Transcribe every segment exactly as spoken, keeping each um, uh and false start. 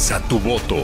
Expresa tu voto.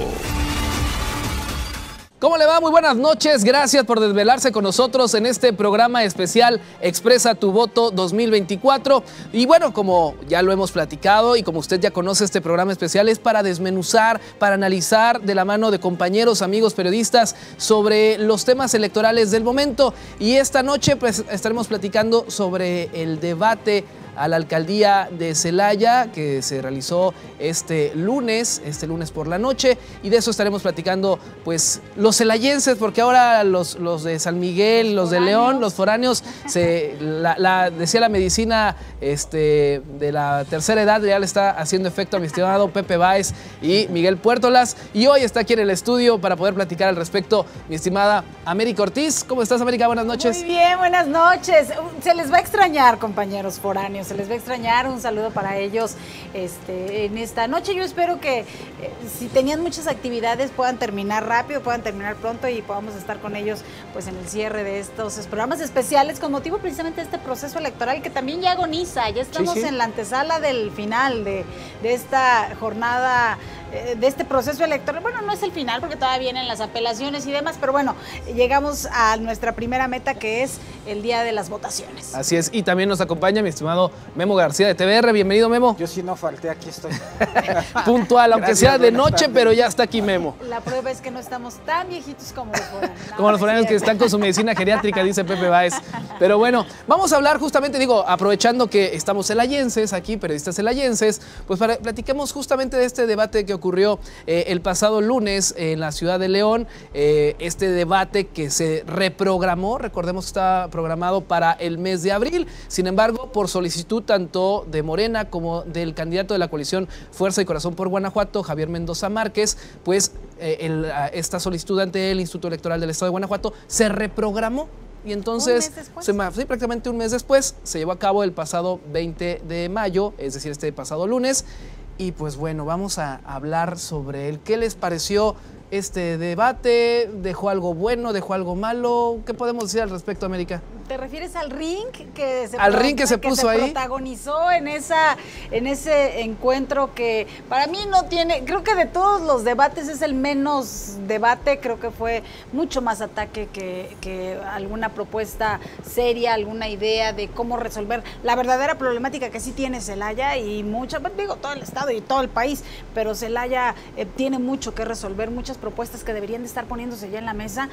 ¿Cómo le va? Muy buenas noches. Gracias por desvelarse con nosotros en este programa especial Expresa tu voto dos mil veinticuatro. Y bueno, como ya lo hemos platicado y como usted ya conoce, este programa especial es para desmenuzar, para analizar de la mano de compañeros, amigos periodistas sobre los temas electorales del momento. Y esta noche pues estaremos platicando sobre el debate a la alcaldía de Celaya que se realizó este lunes, este lunes por la noche, y de eso estaremos platicando pues los celayenses, porque ahora los, los de San Miguel, los, los de León, los foráneos, se, la, la, decía la medicina este, de la tercera edad ya le está haciendo efecto a mi estimado Pepe Báez y Miguel Puertolas, y hoy está aquí en el estudio para poder platicar al respecto mi estimada América Ortiz. ¿Cómo estás, América? Buenas noches. Muy bien, buenas noches. Se les va a extrañar, compañeros foráneos. Se les va a extrañar, un saludo para ellos este, en esta noche. Yo espero que eh, si tenían muchas actividades puedan terminar rápido, puedan terminar pronto y podamos estar con ellos pues en el cierre de estos programas especiales con motivo precisamente de este proceso electoral que también ya agoniza. Ya estamos sí, sí. en la antesala del final de, de esta jornada, eh, de este proceso electoral. Bueno, no es el final porque todavía vienen las apelaciones y demás, pero bueno, llegamos a nuestra primera meta, que es el día de las votaciones. Así es, y también nos acompaña mi estimado Memo García de T V R. Bienvenido, Memo. Yo sí no falté, aquí estoy. Puntual, aunque Gracias, sea de noche, tardes. Pero ya está aquí Memo. La prueba es que no estamos tan viejitos como los foráneos. Como los foráneos que están con su medicina geriátrica, dice Pepe Báez. Pero bueno, vamos a hablar justamente, digo, aprovechando que estamos celayenses aquí, periodistas celayenses, pues para, platiquemos justamente de este debate que ocurrió eh, el pasado lunes en la ciudad de León. Eh, este debate que se reprogramó, recordemos que estaba programado para el mes de abril, sin embargo, por solicitud tanto de Morena como del candidato de la coalición Fuerza y Corazón por Guanajuato, Javier Mendoza Márquez, pues eh, el, esta solicitud ante el Instituto Electoral del Estado de Guanajuato se reprogramó. Y entonces, ¿Un mes después? Se, sí, prácticamente un mes después, se llevó a cabo el pasado veinte de mayo, es decir, este pasado lunes. Y pues bueno, vamos a hablar sobre el qué les pareció este debate, dejó algo bueno, dejó algo malo. ¿Qué podemos decir al respecto, América? ¿Te refieres al ring que se, al ring que se puso que se ahí? protagonizó en esa en ese encuentro que para mí no tiene, creo que de todos los debates es el menos debate, creo que fue mucho más ataque que, que alguna propuesta seria, alguna idea de cómo resolver la verdadera problemática que sí tiene Celaya y mucha, digo, todo el estado y todo el país, pero Celaya eh, tiene mucho que resolver, muchas propuestas que deberían de estar poniéndose ya en la mesa,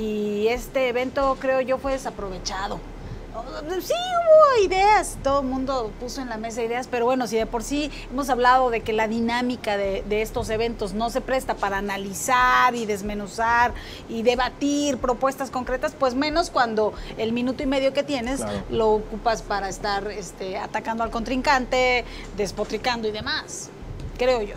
y este evento creo yo fue desaprovechado. Sí hubo ideas, todo el mundo puso en la mesa ideas, pero bueno, si de por sí hemos hablado de que la dinámica de, de estos eventos no se presta para analizar y desmenuzar y debatir propuestas concretas, pues menos cuando el minuto y medio que tienes claro. lo ocupas para estar este, atacando al contrincante, despotricando y demás, creo yo.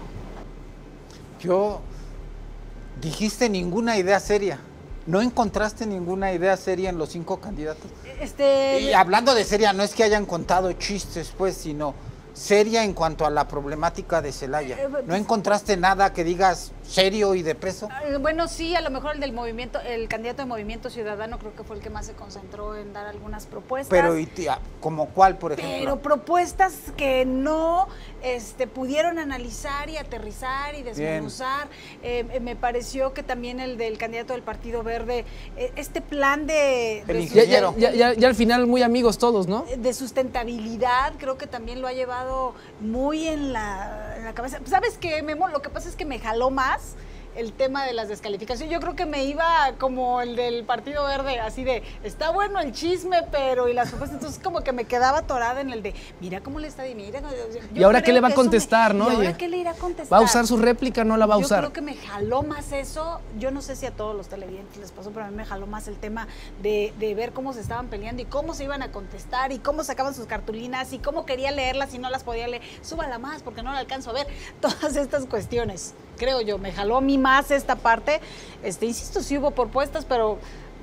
Yo... Dijiste ninguna idea seria. ¿No encontraste ninguna idea seria en los cinco candidatos? Este... Y hablando de seria, no es que hayan contado chistes, pues, sino seria en cuanto a la problemática de Celaya. ¿No encontraste nada que digas serio y de peso? Bueno, sí, a lo mejor el del movimiento, el candidato de Movimiento Ciudadano creo que fue el que más se concentró en dar algunas propuestas. Pero, ¿y tía, como cuál, por ejemplo? Pero propuestas que no este, pudieron analizar y aterrizar y desmenuzar. Eh, me pareció que también el del candidato del Partido Verde, eh, este plan de... El de ingeniero. Ya, ya, ya, ya al final muy amigos todos, ¿no? De sustentabilidad, creo que también lo ha llevado muy en la, en la cabeza. ¿Sabes qué, Memo? Lo que pasa es que me jaló más el tema de las descalificaciones. Yo creo que me iba como el del Partido Verde, así de, está bueno el chisme, pero y las propuestas, entonces como que me quedaba atorada en el de, mira cómo le está diciendo. ¿Y ahora qué le va a contestar, me, no? ¿Y ahora qué le irá a contestar? ¿Va a usar su réplica o no la va a usar? Yo creo que me jaló más eso, yo no sé si a todos los televidentes les pasó, pero a mí me jaló más el tema de, de ver cómo se estaban peleando y cómo se iban a contestar y cómo sacaban sus cartulinas y cómo quería leerlas y no las podía leer. Súbala más porque no la alcanzo a ver. Todas estas cuestiones, creo yo, me jaló a mí más esta parte. Este, insisto, sí hubo propuestas, pero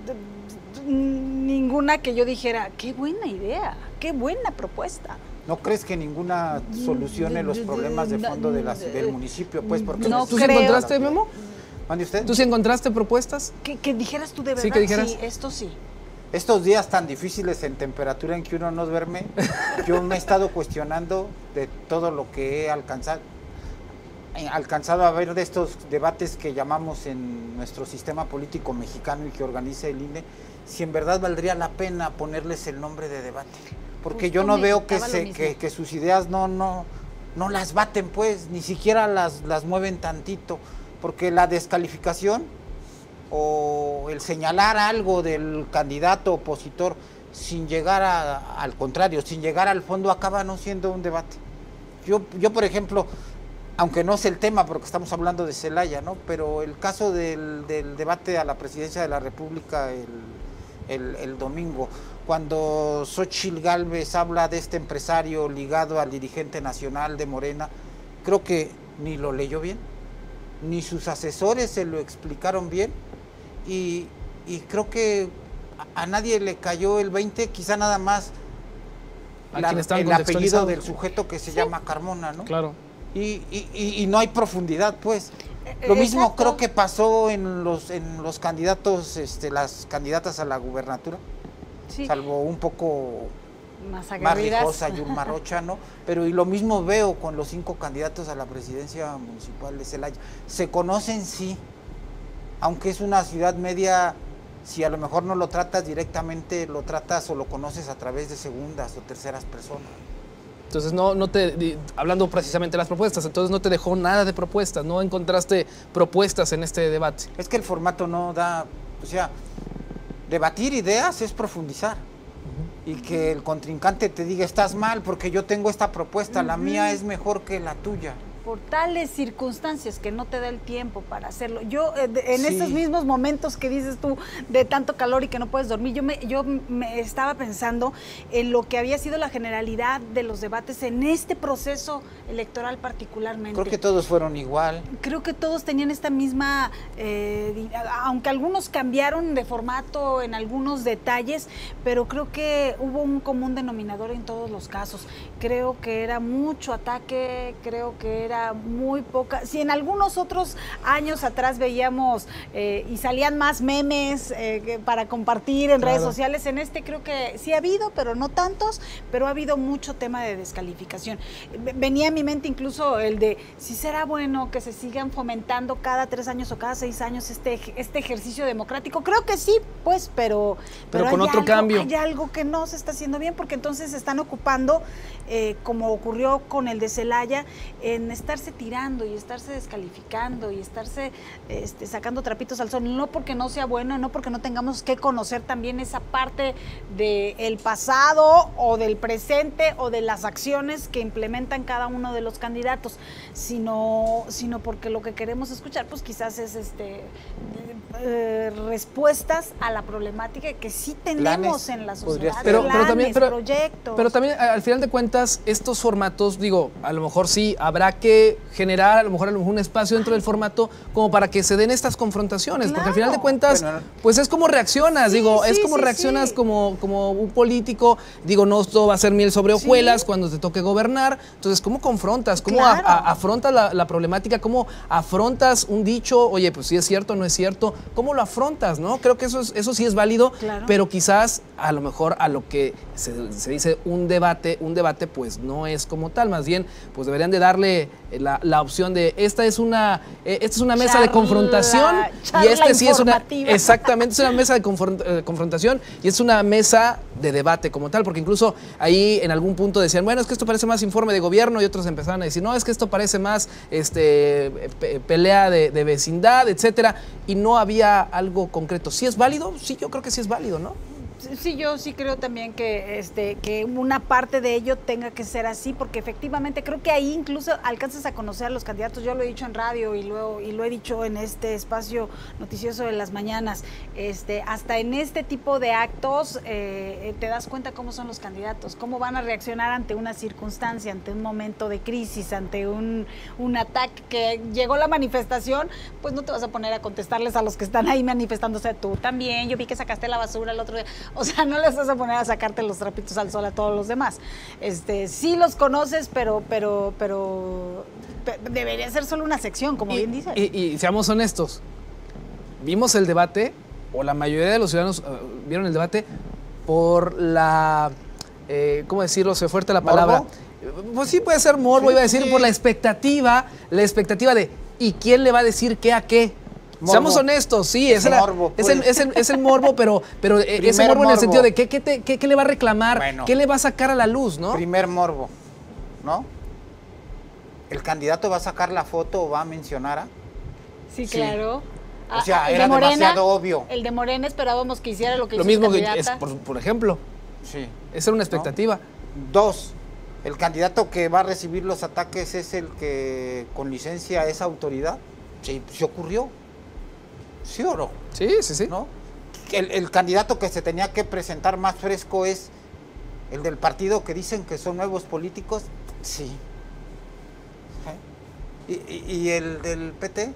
ninguna que yo dijera, qué buena idea, qué buena propuesta. ¿No crees que ninguna solucione los problemas de fondo de la, del municipio? Pues, porque no ¿Tú sí encontraste, Memo? ¿Mande usted? ¿Tú sí encontraste propuestas? Que, que dijeras tú de verdad, sí, que dijeras. Sí, esto sí. Estos días tan difíciles en temperatura en que uno no duerme, yo me he estado cuestionando de todo lo que he alcanzado. alcanzado a ver de estos debates que llamamos en nuestro sistema político mexicano y que organiza el I N E, si en verdad valdría la pena ponerles el nombre de debate. Porque Justo yo no veo que, se, que, que sus ideas no, no, no las baten, pues, ni siquiera las, las mueven tantito, porque la descalificación o el señalar algo del candidato opositor sin llegar a, al contrario, sin llegar al fondo, acaba no siendo un debate. Yo, yo por ejemplo, aunque no es el tema porque estamos hablando de Celaya, ¿no? Pero el caso del, del debate a la presidencia de la República el, el, el domingo, cuando Xóchitl Gálvez habla de este empresario ligado al dirigente nacional de Morena, creo que ni lo leyó bien, ni sus asesores se lo explicaron bien, y, y creo que a, a nadie le cayó el veinte, quizá nada más la, el apellido del sujeto que se sí. llama Carmona, ¿no? Claro. Y, y, y no hay profundidad, pues. Lo mismo Exacto. creo que pasó en los en los candidatos, este, las candidatas a la gubernatura, sí. salvo un poco más, más rijosa y un marrocha, ¿no? Pero y lo mismo veo con los cinco candidatos a la presidencia municipal de Celaya. Se conocen, sí, aunque es una ciudad media, si a lo mejor no lo tratas directamente, lo tratas o lo conoces a través de segundas o terceras personas. Entonces, no, no te, hablando precisamente de las propuestas, entonces no te dejó nada de propuestas, no encontraste propuestas en este debate. Es que el formato no da, o sea, debatir ideas es profundizar. Uh-huh. Y que el contrincante te diga, estás mal porque yo tengo esta propuesta, uh-huh. la mía es mejor que la tuya. Por tales circunstancias que no te da el tiempo para hacerlo. Yo, eh, de, en sí. estos mismos momentos que dices tú de tanto calor y que no puedes dormir, yo me, yo me estaba pensando en lo que había sido la generalidad de los debates en este proceso electoral particularmente. Creo que todos fueron igual. Creo que todos tenían esta misma, eh, aunque algunos cambiaron de formato en algunos detalles, pero creo que hubo un común denominador en todos los casos. Creo que era mucho ataque, creo que era muy poca, si en algunos otros años atrás veíamos eh, y salían más memes eh, para compartir en claro. redes sociales, en este creo que sí ha habido, pero no tantos, pero ha habido mucho tema de descalificación. Venía a mi mente incluso el de si será bueno que se sigan fomentando cada tres años o cada seis años este, este ejercicio democrático. Creo que sí, pues, pero, pero, pero con hay otro algo, cambio. Hay algo que no se está haciendo bien, porque entonces se están ocupando, eh, como ocurrió con el de Celaya, en estarse tirando y estarse descalificando y estarse este, sacando trapitos al sol, no porque no sea bueno, no porque no tengamos que conocer también esa parte del pasado o del presente o de las acciones que implementan cada uno de los candidatos, sino, sino porque lo que queremos escuchar pues quizás es este eh, respuestas a la problemática que sí tenemos planes, en la sociedad, pero, planes, pero también, pero, proyectos. Pero también al final de cuentas estos formatos, digo, a lo mejor sí habrá que generar a lo mejor, a lo mejor un espacio dentro del formato como para que se den estas confrontaciones, claro. porque al final de cuentas, bueno, pues es como reaccionas, sí, digo, sí, es como sí, reaccionas sí. Como, como un político, digo, no todo va a ser miel sobre hojuelas sí. cuando te toque gobernar, entonces, ¿cómo confrontas? ¿Cómo claro. a, a, afrontas la, la problemática? ¿Cómo afrontas un dicho? Oye, pues si es cierto, no es cierto, ¿cómo lo afrontas? ¿No? Creo que eso, es, eso sí es válido, claro. pero quizás a lo mejor a lo que se, se dice un debate, un debate pues no es como tal, más bien pues deberían de darle la, la opción de esta es una eh, esta es una mesa charla, de confrontación y este sí es una exactamente es una mesa de confront, eh, confrontación y es una mesa de debate como tal, porque incluso ahí en algún punto decían, bueno, es que esto parece más informe de gobierno, y otros empezaban a decir, no, es que esto parece más este pe pelea de, de vecindad, etcétera, y no había algo concreto. ¿Sí es válido? Sí, yo creo que sí es válido, ¿no? Sí, yo sí creo también que, este, que una parte de ello tenga que ser así, porque efectivamente creo que ahí incluso alcanzas a conocer a los candidatos. Yo lo he dicho en radio y lo, y lo he dicho en este espacio noticioso de las mañanas. Este, hasta en este tipo de actos eh, te das cuenta cómo son los candidatos, cómo van a reaccionar ante una circunstancia, ante un momento de crisis, ante un, un ataque que llegó la manifestación, pues no te vas a poner a contestarles a los que están ahí manifestándose. Tú también, yo vi que sacaste la basura el otro día. O sea, no les vas a poner a sacarte los trapitos al sol a todos los demás. Este, sí los conoces, pero, pero, pero, pero debería ser solo una sección, como y, bien dices. Y, y seamos honestos, vimos el debate, o la mayoría de los ciudadanos uh, vieron el debate por la, eh, ¿cómo decirlo? Se fuerte la palabra. Pues sí puede ser morbo, Sí, iba a decir, sí. por la expectativa, la expectativa de ¿y quién le va a decir qué a qué? Morbo. Seamos honestos, sí, Es es, la- morbo, es, pues. el, es, el, es el morbo, pero, pero eh, ese Primer morbo, en el morbo. sentido de ¿qué, qué, te- qué- qué le va a reclamar? Bueno. ¿Qué le va a sacar a la luz, no? Primer morbo, ¿no? ¿El candidato va a sacar la foto o va a mencionar a? Sí, Sí. claro. O sea, Ah, el era de Morena, demasiado obvio. El de Morena esperábamos que hiciera lo que Lo hizo mismo su que, es, candidata. por, por ejemplo, Sí. esa era una expectativa. Dos, el candidato que va a recibir los ataques es el que con licencia es autoridad. Sí, se ocurrió. ¿Sí o no? Sí, sí, sí. ¿No? El, el candidato que se tenía que presentar más fresco es el del partido que dicen que son nuevos políticos. Sí. ¿Eh? ¿Y, y- y el del P T?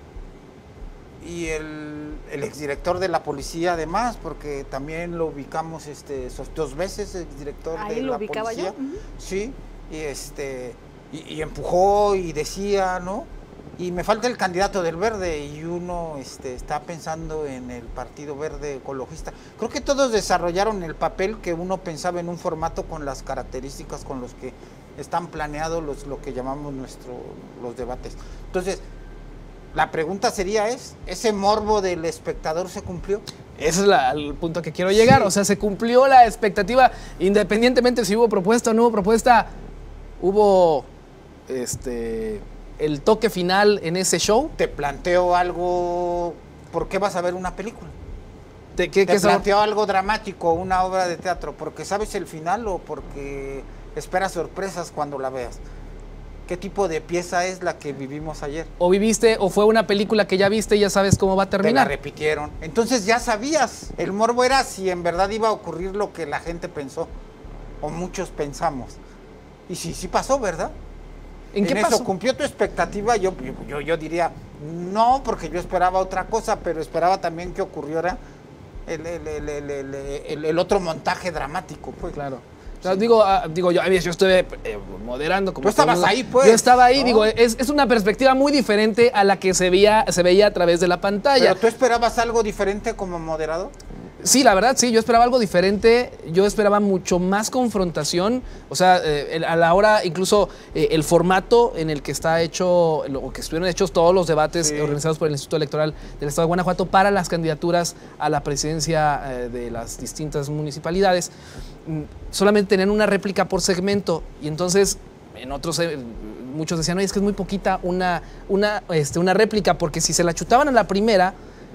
Y el, el exdirector de la policía además, porque también lo ubicamos este, esos dos veces, exdirector Ahí de lo la ubicaba policía. yo, ujú. Sí, y este y, y empujó y decía, ¿no? Y me falta el candidato del Verde y uno este, está pensando en el Partido Verde Ecologista. Creo que todos desarrollaron el papel que uno pensaba en un formato con las características con los que están planeados los, lo que llamamos nuestro, los debates. Entonces, la pregunta sería es, ¿ese morbo del espectador se cumplió? Ese es la- el punto que quiero llegar. Sí. O sea, se cumplió la expectativa, independientemente si hubo propuesta o no hubo propuesta, hubo este el toque final en ese show. Te planteo algo, ¿por qué vas a ver una película? ¿De qué, Te qué sab- planteo algo dramático, una obra de teatro, porque sabes el final o porque esperas sorpresas cuando la veas. ¿Qué tipo de pieza es la que vivimos ayer? O viviste, o fue una película que ya viste y ya sabes cómo va a Te la terminar. repitieron. Entonces ya sabías. El morbo era si en verdad iba a ocurrir lo que la gente pensó. O muchos pensamos. Y sí, sí pasó, ¿verdad? ¿En qué eso pasó? cumplió tu expectativa. Yo, yo, yo diría, no, porque yo esperaba otra cosa, pero esperaba también que ocurriera el, el, el, el, el, el- el otro montaje dramático. Pues. Claro. O sea, digo, ah, digo yo, a ver, yo estuve eh, moderando. Como Tú estabas todo el mundo. ahí, pues, Yo estaba ahí, ¿no? digo, es, es una perspectiva muy diferente a la que se veía, se veía a través de la pantalla. ¿Pero tú esperabas algo diferente como moderador? Sí, la verdad, sí, yo esperaba algo diferente, yo esperaba mucho más confrontación, o sea, eh, el- a la hora, incluso eh, el formato en el que está hecho, o que estuvieron hechos todos los debates Sí. organizados por el Instituto Electoral del Estado de Guanajuato para las candidaturas a la presidencia eh, de las distintas municipalidades, mm, solamente tenían una réplica por segmento, y entonces en otros... eh, muchos decían, oye, es que es muy poquita una, una, este, una réplica, porque si se la chutaban a la primera...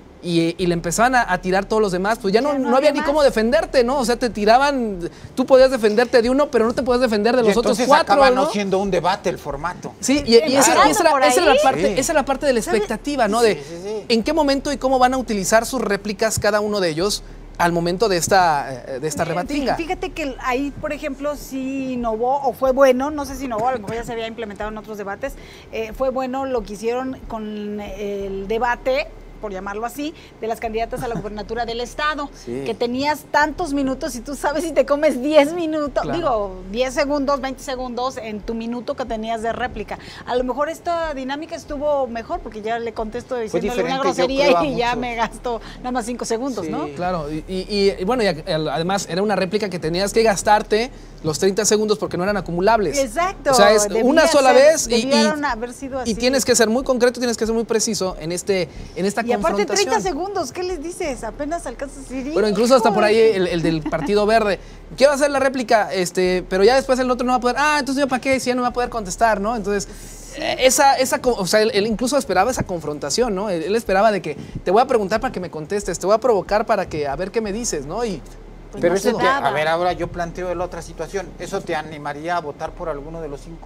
Y, y le empezaban a, a tirar todos los demás, pues ya no, Ya no no había había ni más. cómo defenderte, ¿no? O sea, te tiraban, tú podías defenderte de uno, pero no te podías defender de Y los otros entonces cuatro, acaba ¿no? no siendo un debate el formato. Sí, y, y esa, Empezando y esa era- por esa era ahí. la parte, Sí. esa era la parte de la expectativa, ¿no? De Sí, sí, sí. en qué momento y cómo van a utilizar sus réplicas cada uno de ellos al momento de esta, eh, de esta rebatinga. Fíjate que ahí, por ejemplo, sí innovó o fue bueno, no sé si innovó, a lo mejor ya se había implementado en otros debates, eh, fue bueno lo que hicieron con el debate, por llamarlo así, de las candidatas a la gubernatura del estado, Sí. que tenías tantos minutos y tú sabes si te comes diez minutos, Claro. digo, diez segundos, veinte segundos en tu minuto que tenías de réplica. A lo mejor esta dinámica estuvo mejor porque ya le contesto diciéndole una diferente, yo grosería creo, a y ya muchos. me gasto nada más cinco segundos, Sí. ¿no? Claro, y, y- y, bueno, y a- además era una réplica que tenías que gastarte los treinta segundos porque no eran acumulables. Exacto. O sea, es debía una sola ser- vez y, y- debieron haber sido así. y tienes que ser muy concreto, tienes que ser muy preciso en, este, en esta Y aparte confrontación. treinta segundos, ¿qué les dices? Apenas alcanzas a decir. Bueno, incluso hasta por ahí "Híjole". el, el del Partido Verde. Quiero hacer la réplica, este, pero ya después el otro no va a poder. Ah, entonces yo para qué, si ya no va a poder contestar, ¿no? Entonces, eh, esa, esa, co- o sea, él, él incluso esperaba esa confrontación, ¿no? Él, él esperaba de que te voy a preguntar para que me contestes, te voy a provocar para que a ver qué me dices, ¿no? Y Pues Pero no ese se te- daba. a ver, ahora yo planteo la otra situación. ¿Eso te animaría a votar por alguno de los cinco?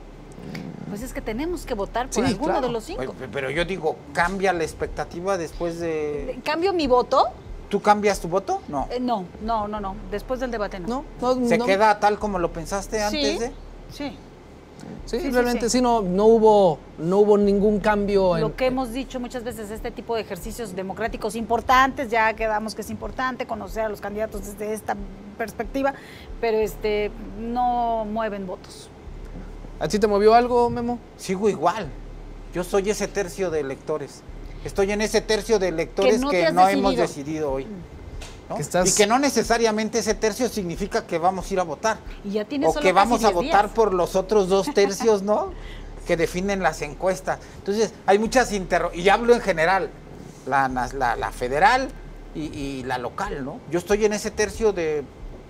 Pues es que tenemos que votar por Sí, alguno claro. de los cinco. Oye, pero yo digo, ¿cambia la expectativa después de...? ¿Cambio mi voto? ¿Tú cambias tu voto? No. Eh, no, no, no, no. Después del debate no. no, no, ¿Se no. queda tal como lo pensaste antes Sí, de...? sí. Sí, sí, sí, realmente sí, sí. no, no hubo, no hubo ningún cambio. Lo en- que hemos dicho muchas veces, este tipo de ejercicios democráticos importantes, ya quedamos que es importante conocer a los candidatos desde esta perspectiva, pero este no mueven votos. ¿A ti te movió algo, Memo? Sigo igual. Yo soy ese tercio de electores. Estoy en ese tercio de electores no que te has no hemos decidido. decidido hoy. ¿no? Que estás... Y que no necesariamente ese tercio significa que vamos a ir a votar. Y ya tienes o solo que vamos casi a diez votar días. por los otros dos tercios, ¿no? Que definen las encuestas. Entonces, hay muchas interro... Y hablo en general, la, la, la federal y, y la local, ¿no? Yo estoy en ese tercio de...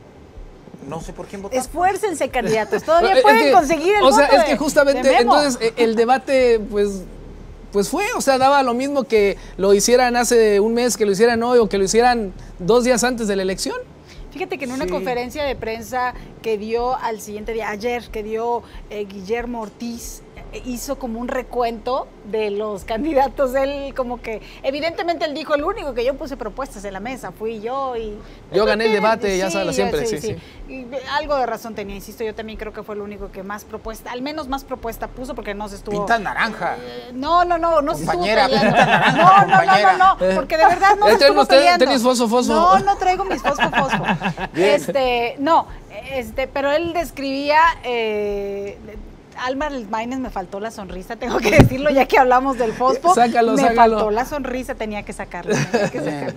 No sé por quién votar. Esfuércense, candidatos. Todavía Es pueden que, conseguir el o sea, voto es que de- justamente, de Memo. entonces, el debate, pues... Pues fue, o sea, daba lo mismo que lo hicieran hace un mes, que lo hicieran hoy o que lo hicieran dos días antes de la elección. Fíjate que en una Sí. conferencia de prensa que dio al siguiente día, ayer, que dio eh, Guillermo Ortiz, eh, hizo como un recuento de los candidatos. Él como que, evidentemente él dijo, el único que yo puse propuestas en la mesa fui yo y... Yo gané el Sí, debate, ya sabes, yo- siempre, sí, sí. Y algo de razón tenía, insisto, yo también creo que fue el único que más propuesta, al menos más propuesta puso, porque no se estuvo... Pintas naranja. Eh, no, no, no, no se estuvo Compañera, peleando. pinta naranja, No, no, no, compañera. no, no, porque de verdad no se Este estuvo usted- peleando. tenis fosfo, fosfo. No, no traigo mis fosfo, fosfo. Bien. Este, no, este, pero él describía... Eh, Alma Maínez, me faltó la sonrisa, tengo que decirlo, ya que hablamos del fosfo. Sácalo, me sácalo. faltó la sonrisa, tenía que sacarla. tenía que sacarla.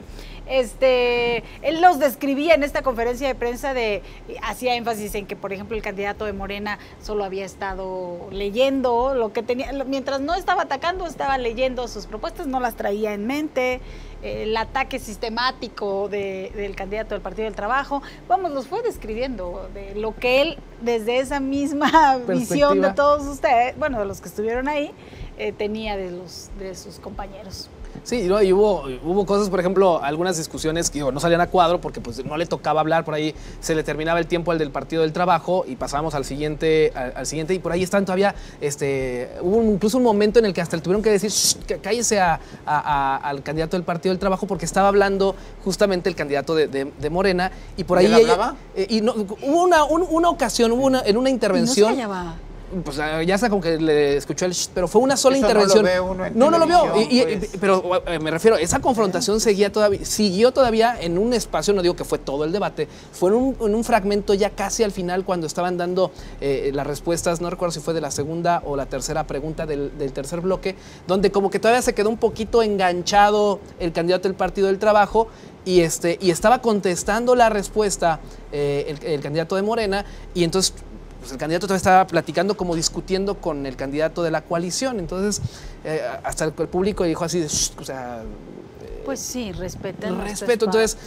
Este, él los describía en esta conferencia de prensa, de hacía énfasis en que, por ejemplo, el candidato de Morena solo había estado leyendo lo que tenía, lo- mientras no estaba atacando, estaba leyendo sus propuestas, no las traía en mente. El ataque sistemático de- del candidato del Partido del Trabajo, vamos, los fue describiendo de lo que él, desde esa misma visión de Perspectiva. todos ustedes, bueno, de los que estuvieron ahí, eh, tenía de los de sus compañeros. Sí, ¿no? Y hubo, hubo cosas, por ejemplo, algunas discusiones que digo, no salían a cuadro porque pues no le tocaba hablar, por ahí se le terminaba el tiempo al del Partido del Trabajo y pasábamos al siguiente, al, al siguiente y por ahí están todavía, este, hubo un- incluso un momento en el que hasta le tuvieron que decir, "Shh, cá- cállese a- a- a- al candidato del Partido del Trabajo porque estaba hablando justamente el candidato de, de- de Morena y por ¿Y ahí... él ella- hablaba? eh, y no, hubo una, un- una ocasión, hubo una, en una intervención... Y no se callaba. Pues ah, ya sea como que le escuchó el shh, pero fue una sola Eso no intervención. lo ve uno en no, no lo vio. televisión, Y- y- pues. pero eh, me refiero, esa confrontación seguía todavía, siguió todavía en un espacio, no digo que fue todo el debate, fue en un, en un fragmento ya casi al final cuando estaban dando eh, las respuestas, no recuerdo si fue de la segunda o la tercera pregunta del, del tercer bloque, donde como que todavía se quedó un poquito enganchado el candidato del Partido del Trabajo y, este, y estaba contestando la respuesta eh, el, el candidato de Morena y entonces pues el candidato todavía estaba platicando, como discutiendo con el candidato de la coalición. Entonces, eh, hasta el, el público dijo así de, "Shh", o sea, Pues sí, respeten. respeto. Entonces,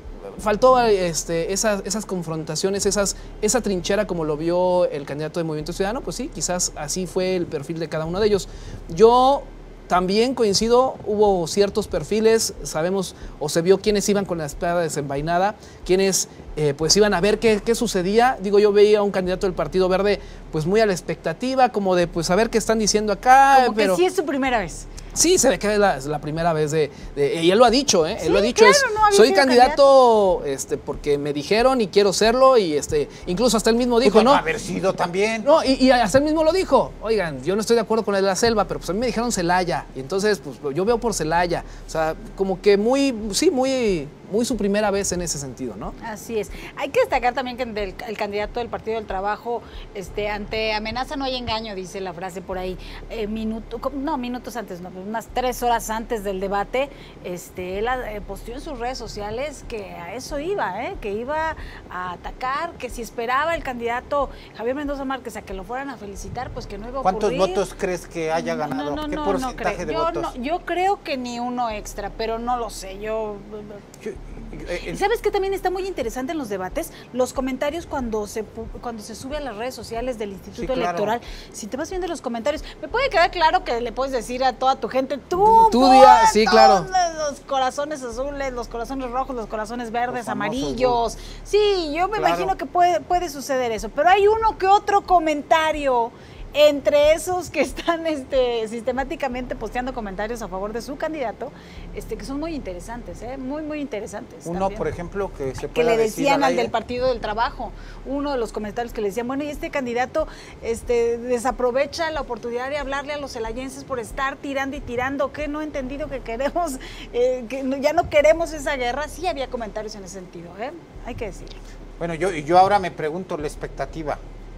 faltó este, esas, esas confrontaciones, esas, esa trinchera como lo vio el candidato de Movimiento Ciudadano, pues sí, quizás así fue el perfil de cada uno de ellos. Yo también coincido, hubo ciertos perfiles, sabemos o se vio quiénes iban con la espada desenvainada, quiénes eh, pues iban a ver qué, qué sucedía. Digo, yo veía a un candidato del Partido Verde pues muy a la expectativa, como de pues a ver qué están diciendo acá. Como pero que sí es su primera vez. sí, se ve que es la, es la primera vez de, de- y él lo ha dicho, ¿eh? Sí, él lo ha dicho, claro, es, no había soy sido candidato, este, porque me dijeron y quiero serlo y este, incluso hasta él mismo dijo, Pudo ¿no? haber sido también. No, y, y hasta él mismo lo dijo. Oigan, yo no estoy de acuerdo con el de la selva, pero pues a mí me dijeron Celaya. Y entonces, pues yo veo por Celaya. O sea, como que muy, sí, muy, muy su primera vez en ese sentido, ¿no? Así es. Hay que destacar también que del- el candidato del Partido del Trabajo, este, ante amenaza no hay engaño, dice la frase por ahí. Eh, minuto, co- no, minutos antes, no, unas tres horas antes del debate, este, él eh, posteó en sus redes sociales que a eso iba, ¿eh? que iba a atacar, que si esperaba el candidato Javier Mendoza Márquez a que lo fueran a felicitar, pues que no iba a ocurrir. ¿Cuántos votos crees que haya ganado? No, no, ¿Qué no, porcentaje no creo. de yo, votos? no- yo creo que ni uno extra, pero no lo sé. Yo Yo- eh, ¿Y eh, sabes qué también está muy interesante en los debates? Los comentarios cuando se pu- cuando se sube a las redes sociales del Instituto Sí, claro. Electoral. Si te vas viendo los comentarios, me puede quedar claro que le puedes decir a toda tu gente, tú, Tú pon día- sí, claro. todos los corazones azules, los corazones rojos, los corazones verdes, Los famosos, amarillos. Sí, yo me Claro. imagino que puede, puede suceder eso. Pero hay uno que otro comentario entre esos que están este, sistemáticamente posteando comentarios a favor de su candidato, este, que son muy interesantes, ¿eh? muy, muy interesantes. Uno, también. por ejemplo, que se Que pueda le decir decían al al aire. del Partido del Trabajo, uno de los comentarios que le decían, bueno, y este candidato este, desaprovecha la oportunidad de hablarle a los celayenses por estar tirando y tirando, que no he entendido que queremos, eh, que no- ya no queremos esa guerra. Sí había comentarios en ese sentido, ¿eh? Hay que decirlo. Bueno, yo, yo ahora me pregunto la expectativa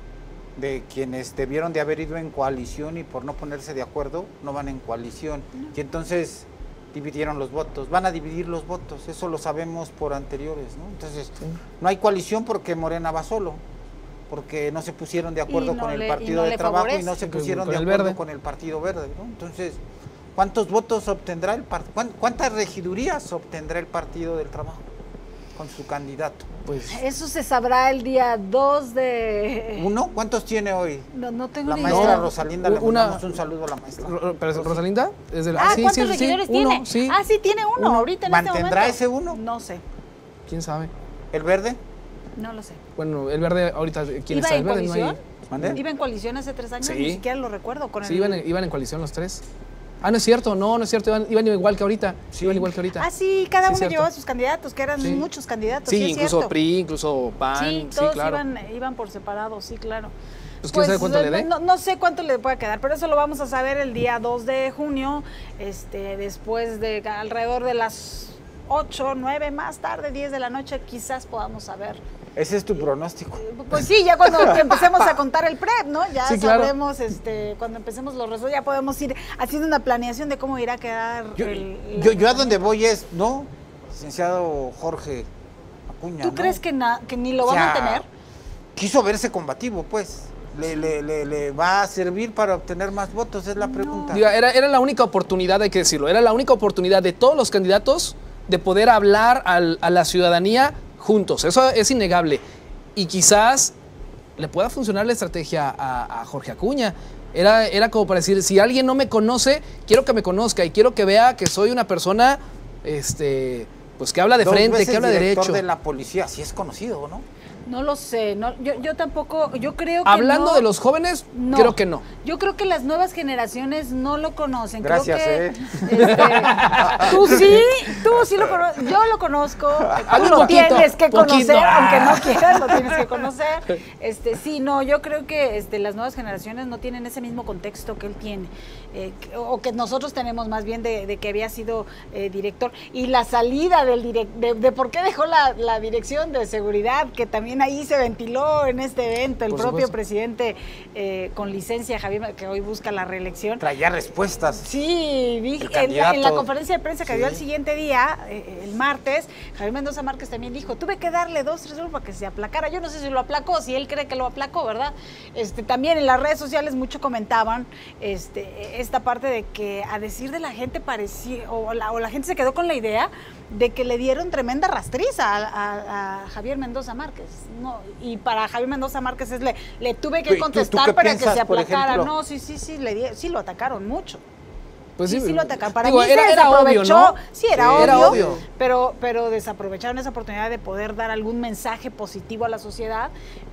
de quienes debieron de haber ido en coalición y por no ponerse de acuerdo no van en coalición. Y entonces dividieron los votos, van a dividir los votos, eso lo sabemos por anteriores, ¿no? Entonces, sí. no hay coalición porque Morena va solo, porque no se pusieron de acuerdo no con le, el Partido no de Trabajo favorece. y no se pusieron de acuerdo verde. con el Partido Verde, ¿no? Entonces, ¿cuántos votos obtendrá el partido? ¿Cuántas regidurías obtendrá el Partido del Trabajo con su candidato? Pues eso se sabrá el día dos de... ¿Uno? ¿Cuántos tiene hoy? No, no tengo la ni maestra idea. Rosalinda, le Una... mandamos un saludo a la maestra. ¿Pero Rosalinda? Es del... Ah, sí, ¿cuántos sí, regidores sí, tiene? Uno, sí. Ah, sí, tiene uno, uno. ahorita en ¿Mantendrá este momento. ese uno? No sé. ¿Quién sabe? ¿El Verde? No lo sé. Bueno, el Verde ahorita... ¿Quién ¿Iba está? en ¿El Verde? coalición? No hay... ¿Iba en coalición hace tres años? Sí. Ni siquiera lo recuerdo. Con sí, el... iban, en, iban en coalición los tres. Ah, no es cierto, no, no es cierto, iban, iban igual que ahorita, sí. iban igual que ahorita. Ah, sí, cada sí, uno cierto. llevaba sus candidatos, que eran sí. muchos candidatos. Sí, sí incluso cierto. P R I, incluso P A N, sí, sí, todos claro. iban, iban por separado, sí, claro. Pues, ¿quién sabe cuánto no, le dé? No, no sé cuánto le pueda quedar, pero eso lo vamos a saber el día dos de junio, este, después de alrededor de las ocho, nueve, más tarde, diez de la noche, quizás podamos saber. Ese es tu pronóstico. Pues sí, ya cuando empecemos a contar el prep, ¿no? Ya sí, claro. sabremos, este, cuando empecemos los resultados, ya podemos ir haciendo una planeación de cómo irá a quedar yo, el... Yo, yo a donde voy es, ¿no? Licenciado Jorge Acuña, ¿Tú ¿no? crees que, na, que ni lo o va sea, a mantener? Quiso verse combativo, pues. Le, le, le, le va a servir para obtener más votos, es la pregunta. No. Diga, era, era la única oportunidad, hay que decirlo, era la única oportunidad de todos los candidatos de poder hablar al, a la ciudadanía juntos, eso es innegable. Y quizás le pueda funcionar la estrategia a, a Jorge Acuña. Era, era como para decir, si alguien no me conoce, quiero que me conozca y quiero que vea que soy una persona este, pues que habla de Dos frente, veces que habla de director derecho. de la policía, sí es conocido, ¿no? No lo sé, no, yo, yo tampoco, yo creo que Hablando no, de los jóvenes, no, creo que no. Yo creo que las nuevas generaciones no lo conocen. Gracias, creo que, eh. Este, tú sí, tú sí lo conoces, yo lo conozco, tú lo poquito, tienes que poquito. conocer, aunque no quieras, lo tienes que conocer. Este, sí, no, yo creo que este, las nuevas generaciones no tienen ese mismo contexto que él tiene, eh, que, o que nosotros tenemos más bien de, de que había sido eh, director. Y la salida del direct, de, de por qué dejó la, la dirección de seguridad, que también ahí se ventiló en este evento, el Por propio supuesto. presidente eh, con licencia, Javier, que hoy busca la reelección. Traía respuestas. Sí, vi, en, la, en la conferencia de prensa que sí. dio el siguiente día, eh, el martes, Javier Mendoza Márquez también dijo, tuve que darle dos, tres horas para que se aplacara. Yo no sé si lo aplacó, si él cree que lo aplacó, ¿verdad? Este, también en las redes sociales mucho comentaban este, esta parte de que a decir de la gente parecía, o la, o la gente se quedó con la idea de que le dieron tremenda rastriza a, a, a Javier Mendoza Márquez. No, y para Javier Mendoza Márquez es le, le tuve que contestar ¿Tú, tú para piensas, que se aplacara. No, sí, sí, sí, le di, sí lo atacaron mucho. Pues sí, sí, sí lo atacaron. Para digo, mí era, se era obvio, ¿no? Sí, era, sí, obvio, era obvio. Pero, pero desaprovecharon esa oportunidad de poder dar algún mensaje positivo a la sociedad,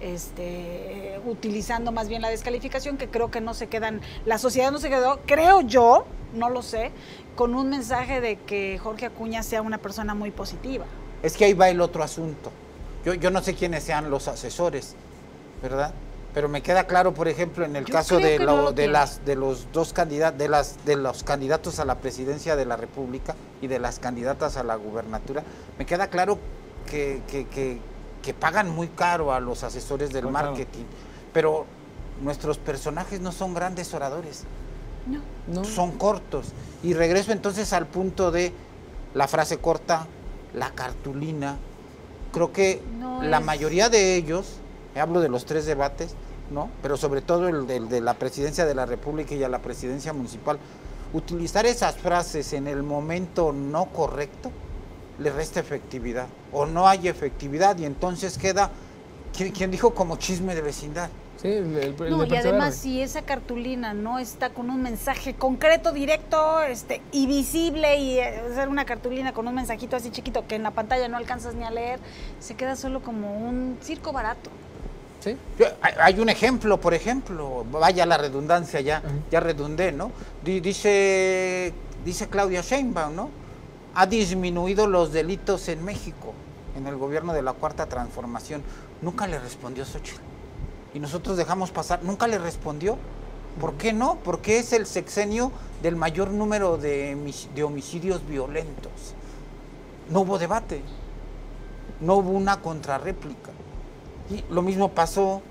este, utilizando más bien la descalificación, que creo que no se quedan, la sociedad no se quedó, creo yo, no lo sé, con un mensaje de que Jorge Acuña sea una persona muy positiva. Es que ahí va el otro asunto. Yo, yo no sé quiénes sean los asesores, ¿verdad? Pero me queda claro, por ejemplo, en el Yo caso de, no lo, lo de las de los dos candidatos, de las de los candidatos a la presidencia de la República y de las candidatas a la gubernatura, me queda claro que, que, que, que pagan muy caro a los asesores del Claro. marketing. Pero nuestros personajes no son grandes oradores. No. No. Son cortos. Y regreso entonces al punto de la frase corta, la cartulina. Creo que No la es... mayoría de ellos, hablo de los tres debates, ¿no? Pero sobre todo el de, el de la presidencia de la República y a la presidencia municipal, utilizar esas frases en el momento no correcto le resta efectividad. O no hay efectividad y entonces queda, ¿quién, quién dijo? Como chisme de vecindad. Sí, el, el, el No, de y además verde. si esa cartulina no está con un mensaje concreto, directo, este, y visible, y eh, hacer una cartulina con un mensajito así chiquito que en la pantalla no alcanzas ni a leer, se queda solo como un circo barato. ¿Sí? Yo, hay, hay un ejemplo, por ejemplo, vaya la redundancia, ya, uh-huh. ya redundé, ¿no? D- dice, dice Claudia Sheinbaum, ¿no? Ha disminuido los delitos en México, en el gobierno de la Cuarta Transformación. Nunca le respondió Xochitl. Y nosotros dejamos pasar, nunca le respondió. ¿Por qué no? Porque es el sexenio del mayor número de, de homicidios violentos. No hubo debate, no hubo una contrarréplica. Y lo mismo pasó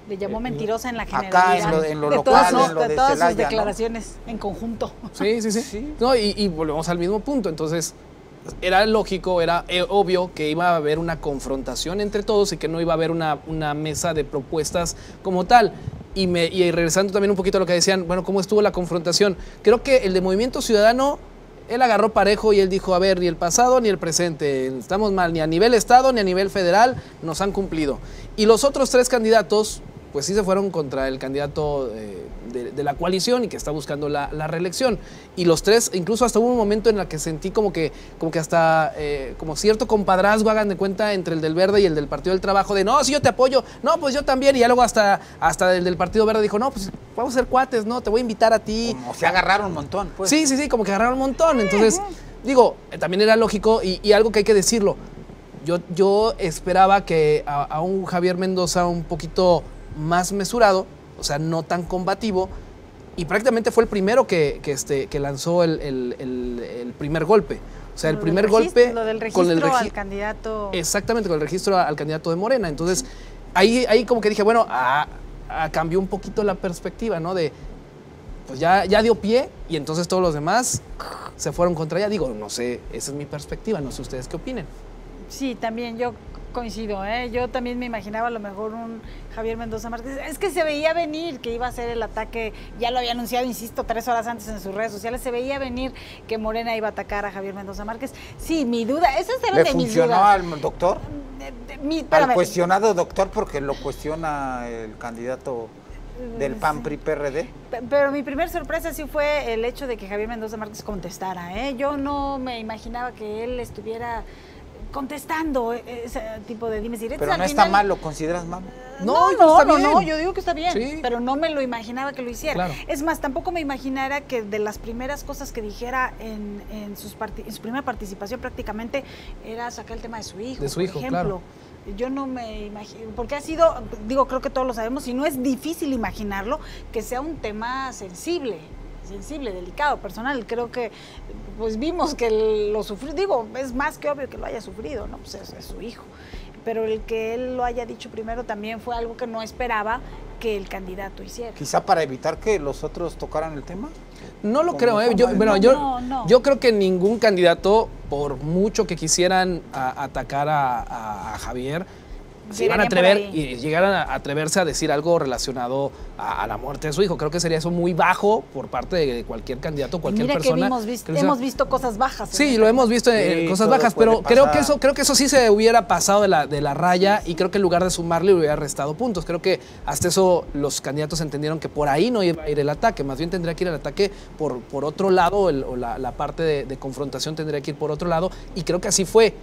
Le llamó mentirosa en la Acá, generalidad. en lo, en lo de local, todas, sus, en lo de de todas sus Celaya, declaraciones, ¿no? En conjunto. Sí, sí, sí. Sí. No, y, y volvemos al mismo punto. Entonces, era lógico, era eh, obvio que iba a haber una confrontación entre todos y que no iba a haber una, una mesa de propuestas como tal. Y, me, y regresando también un poquito a lo que decían, bueno, ¿cómo estuvo la confrontación? Creo que el de Movimiento Ciudadano, él agarró parejo y él dijo, a ver, ni el pasado ni el presente, estamos mal, ni a nivel Estado ni a nivel federal nos han cumplido. Y los otros tres candidatos, pues sí se fueron contra el candidato eh, de, de la coalición y que está buscando la, la reelección. Y los tres, incluso hasta hubo un momento en el que sentí como que, como que hasta eh, como cierto compadrazgo, hagan de cuenta, entre el del Verde y el del Partido del Trabajo, de no, sí, yo te apoyo, no, pues yo también. Y ya luego hasta, hasta el del Partido Verde dijo, no, pues vamos a ser cuates, no, te voy a invitar a ti. Como se agarraron un montón, pues. Sí, sí, sí, como que agarraron un montón. Entonces, digo, eh, también era lógico y, y algo que hay que decirlo. Yo, yo esperaba que a, a un Javier Mendoza un poquito más mesurado, o sea, no tan combativo, y prácticamente fue el primero que, que, este, que lanzó el, el, el, el primer golpe. O sea, el Lo primer del golpe... registro, lo del registro con el regi al candidato... Exactamente, con el registro al candidato de Morena. Entonces, sí. ahí, ahí como que dije, bueno, ah, ah, cambió un poquito la perspectiva, ¿no? De, pues ya, ya dio pie, y entonces todos los demás se fueron contra ella. Digo, no sé, esa es mi perspectiva, no sé ustedes qué opinen. Sí, también yo coincido, ¿eh? Yo también me imaginaba a lo mejor un Javier Mendoza Márquez. Es que se veía venir que iba a ser el ataque, ya lo había anunciado, insisto, tres horas antes en sus redes sociales, se veía venir que Morena iba a atacar a Javier Mendoza Márquez. Sí, mi duda, esas eran ¿Le de mis funcionó dudas. al doctor? De, de, mi, Al espérame. cuestionado doctor, porque lo cuestiona el candidato del P A N P R I P R D. Pero mi primer sorpresa sí fue el hecho de que Javier Mendoza Márquez contestara, ¿eh? Yo no me imaginaba que él estuviera contestando ese tipo de dimes y diretes. Pero no Al está final, mal, ¿lo consideras mal? No, No, no, está no, bien. no, yo digo que está bien, Sí. pero no me lo imaginaba que lo hiciera. Claro. Es más, tampoco me imaginara que de las primeras cosas que dijera en, en, sus en su primera participación prácticamente era sacar el tema de su hijo, De su por hijo, ejemplo. claro. Yo no me imagino, porque ha sido, digo, creo que todos lo sabemos, y no es difícil imaginarlo, que sea un tema sensible. sensible, delicado, personal. Creo que pues vimos que lo sufrió, digo, es más que obvio que lo haya sufrido, ¿no? Pues es, es su hijo. Pero el que él lo haya dicho primero también fue algo que no esperaba que el candidato hiciera. Quizá para evitar que los otros tocaran el tema. No lo Como creo, ¿eh? forma Yo, de- bueno, No, yo, no, no. yo creo que ningún candidato, por mucho que quisieran a- atacar a, a- a Javier, se iban a Llegarían atrever por ahí. y llegaran a atreverse a decir algo relacionado a, a la muerte de su hijo. Creo que sería eso muy bajo por parte de, de cualquier candidato, cualquier Mira persona. que hemos visto, que lo sea. hemos visto cosas bajas. en Sí, este lo hemos visto en, Sí, en cosas todo bajas, puede pero creo pasar. que eso, creo que eso sí se hubiera pasado de la, de la raya, y creo que en lugar de sumarle le hubiera restado puntos. Creo que hasta eso los candidatos entendieron que por ahí no iba a ir el ataque, más bien tendría que ir el ataque por, por otro lado, el, o la, la parte de, de confrontación tendría que ir por otro lado, y creo que así fue.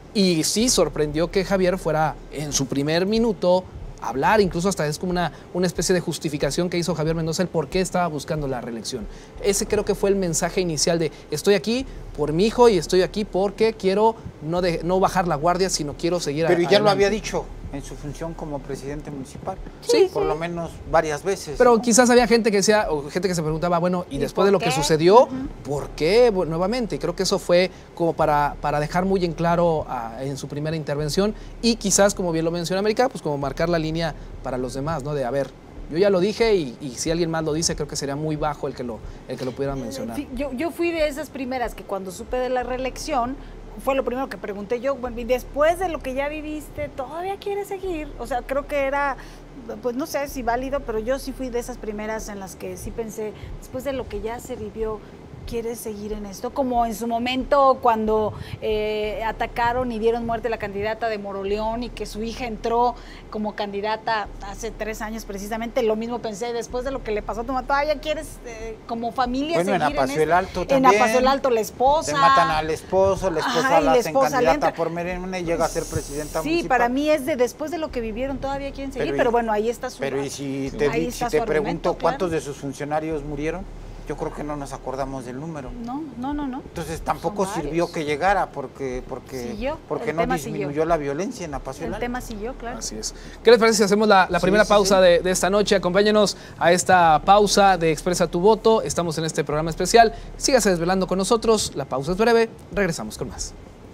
Y sí sorprendió que Javier fuera en su primer minuto a hablar, incluso hasta es como una, una especie de justificación que hizo Javier Mendoza el por qué estaba buscando la reelección. Ese creo que fue el mensaje inicial de estoy aquí por mi hijo y estoy aquí porque quiero no, de, no bajar la guardia, sino quiero seguir Pero ya adelante. lo había dicho en su función como presidente municipal. Sí. Por lo menos varias veces. Pero ¿no? quizás había gente que decía, o gente que se preguntaba, bueno, y, ¿Y después por de lo que qué? sucedió, Ujú. ¿por qué bueno, nuevamente? Y creo que eso fue como para, para dejar muy en claro ah, en su primera intervención, y quizás, como bien lo menciona América, pues como marcar la línea para los demás, ¿no? De, a ver, yo ya lo dije, y, y si alguien más lo dice, creo que sería muy bajo el que lo, el que lo pudiera mencionar. Sí, Yo, yo fui de esas primeras que cuando supe de la reelección, fue lo primero que pregunté yo, bueno, y después de lo que ya viviste, ¿todavía quieres seguir? O sea, creo que era, pues no sé si válido, pero yo sí fui de esas primeras en las que sí pensé, después de lo que ya se vivió, ¿quieres seguir en esto? Como en su momento cuando eh, atacaron y dieron muerte a la candidata de Moroleón y que su hija entró como candidata hace tres años precisamente, lo mismo pensé, después de lo que le pasó a tu mamá, ¿todavía quieres eh, como familia Bueno, en seguir en Apacio el esto? Alto En también. Apacio el Alto la esposa. Te matan al esposo, la esposa Ajá, y la la hacen esposa le candidata entra. por Morena y llega a ser presidenta Sí, municipal. para mí es de después de lo que vivieron, todavía quieren seguir, Pero pero, y- bueno, ahí está su... Pero y si te, ahí di- está si te su argumento, pregunto cuántos claro. de sus funcionarios murieron, yo creo que no nos acordamos del número. No, no, no, no. Entonces tampoco Son sirvió varios. que llegara porque porque Siguió, porque el no tema disminuyó siguió. la violencia en Apacio el El Alto. tema siguió, claro. Así es. ¿Qué les parece si hacemos la, la Sí, primera sí, pausa sí. De, de esta noche? Acompáñenos a esta pausa de Expresa tu Voto. Estamos en este programa especial. Sígase desvelando con nosotros. La pausa es breve. Regresamos con más.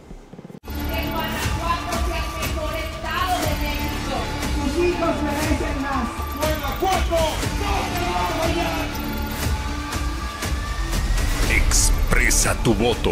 En Guanajuato es el mejor estado de México. Sus hijos merecen más. Expresa tu voto.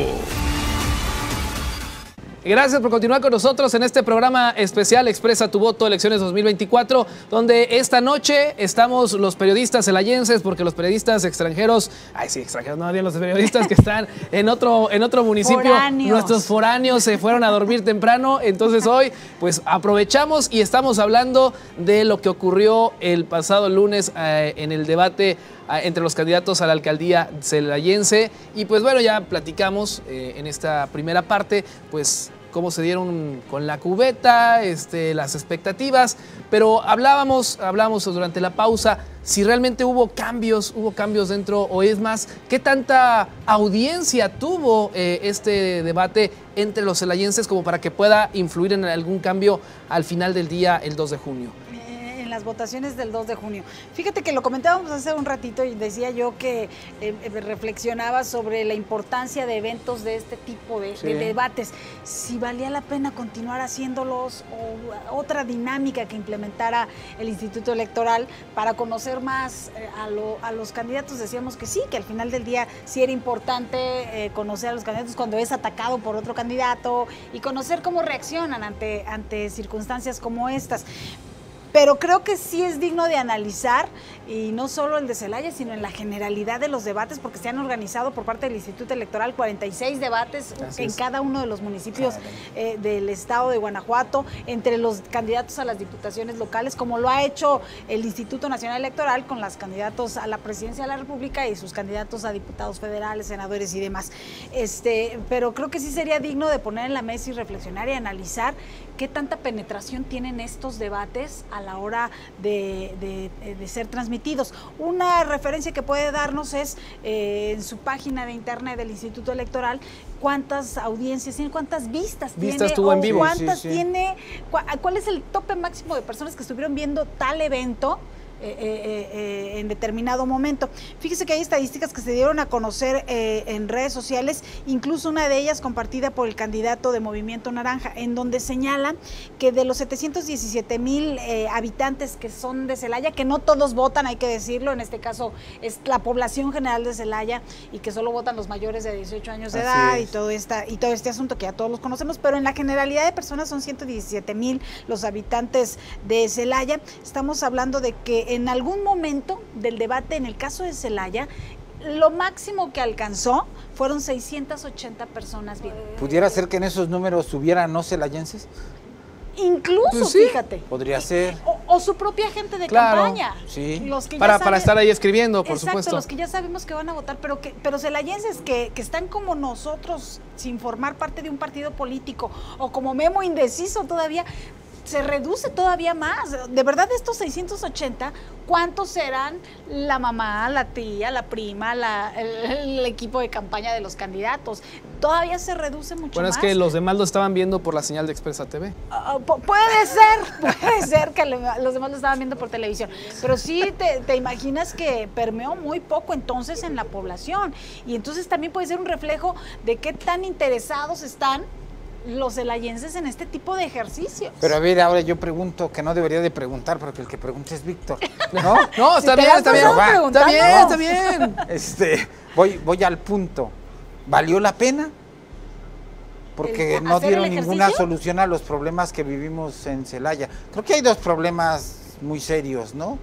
Gracias por continuar con nosotros en este programa especial Expresa tu voto, elecciones dos mil veinticuatro, donde esta noche estamos los periodistas celayenses, porque los periodistas extranjeros, ay sí, extranjeros, no, los periodistas que están en otro, en otro municipio, Foráneos. nuestros foráneos se fueron a dormir temprano, entonces hoy pues aprovechamos y estamos hablando de lo que ocurrió el pasado lunes eh, en el debate entre los candidatos a la alcaldía celayense. Y pues bueno, ya platicamos eh, en esta primera parte, pues cómo se dieron con la cubeta, este, las expectativas, pero hablábamos, hablábamos durante la pausa si realmente hubo cambios, hubo cambios dentro, o es más, qué tanta audiencia tuvo eh, este debate entre los celayenses como para que pueda influir en algún cambio al final del día, el dos de junio. En las votaciones del dos de junio. Fíjate que lo comentábamos hace un ratito y decía yo que eh, reflexionaba sobre la importancia de eventos de este tipo de, sí. de debates, si valía la pena continuar haciéndolos o otra dinámica que implementara el Instituto Electoral para conocer más eh, a, lo, a los candidatos. Decíamos que sí, que al final del día sí era importante eh, conocer a los candidatos cuando es atacado por otro candidato y conocer cómo reaccionan ante, ante circunstancias como estas. Pero creo que sí es digno de analizar, y no solo el de Celaya, sino en la generalidad de los debates, porque se han organizado por parte del Instituto Electoral cuarenta y seis debates Así en es. cada uno de los municipios eh, del estado de Guanajuato, entre los candidatos a las diputaciones locales, como lo ha hecho el Instituto Nacional Electoral con los candidatos a la presidencia de la República y sus candidatos a diputados federales, senadores y demás. Este, pero creo que sí sería digno de poner en la mesa y reflexionar y analizar qué tanta penetración tienen estos debates a la hora de, de, de ser transmitidos. Una referencia que puede darnos es eh, en su página de internet del Instituto Electoral, cuántas audiencias tiene, cuántas vistas, vistas tiene, tuvo en vivo. cuántas sí, sí. tiene, cuál es el tope máximo de personas que estuvieron viendo tal evento Eh, eh, eh, en determinado momento. Fíjese que hay estadísticas que se dieron a conocer eh, en redes sociales, incluso una de ellas compartida por el candidato de Movimiento Naranja, en donde señalan que de los setecientos diecisiete mil eh, habitantes que son de Celaya, que no todos votan, hay que decirlo, en este caso es la población general de Celaya y que solo votan los mayores de dieciocho años de Así edad es. y todo, esta, y todo este asunto que ya todos los conocemos, pero en la generalidad de personas son ciento diecisiete mil los habitantes de Celaya. Estamos hablando de que en algún momento del debate, en el caso de Celaya, lo máximo que alcanzó fueron seiscientas ochenta personas viendo. ¿Pudiera ser que en esos números hubieran no celayenses? Incluso, pues sí, fíjate. Podría ser. O, o su propia gente de claro, campaña. Sí. Los que ya para, saben, para estar ahí escribiendo, por exacto, supuesto. los que ya sabemos que van a votar, pero que pero celayenses que, que están como nosotros, sin formar parte de un partido político, o como Memo indeciso todavía, se reduce todavía más. De verdad, de estos seiscientos ochenta, ¿cuántos serán la mamá, la tía, la prima, la, el, el equipo de campaña de los candidatos? Todavía se reduce mucho Bueno, más. es que los demás lo estaban viendo por la señal de Expresa T V. Uh, puede ser, puede ser que le, los demás lo estaban viendo por televisión, pero sí te, te imaginas que permeó muy poco entonces en la población, y entonces también puede ser un reflejo de qué tan interesados están los celayenses en este tipo de ejercicios. Pero a ver, ahora yo pregunto, que no debería de preguntar, porque el que pregunta es Víctor, ¿no? No, Si está te bien, la has está bien. pasado Va, está preguntando. bien, está bien. Este, voy, voy al punto. ¿Valió la pena? Porque ¿El no hacer dieron el ninguna ejercicio? solución a los problemas que vivimos en Celaya. Creo que hay dos problemas muy serios, ¿no?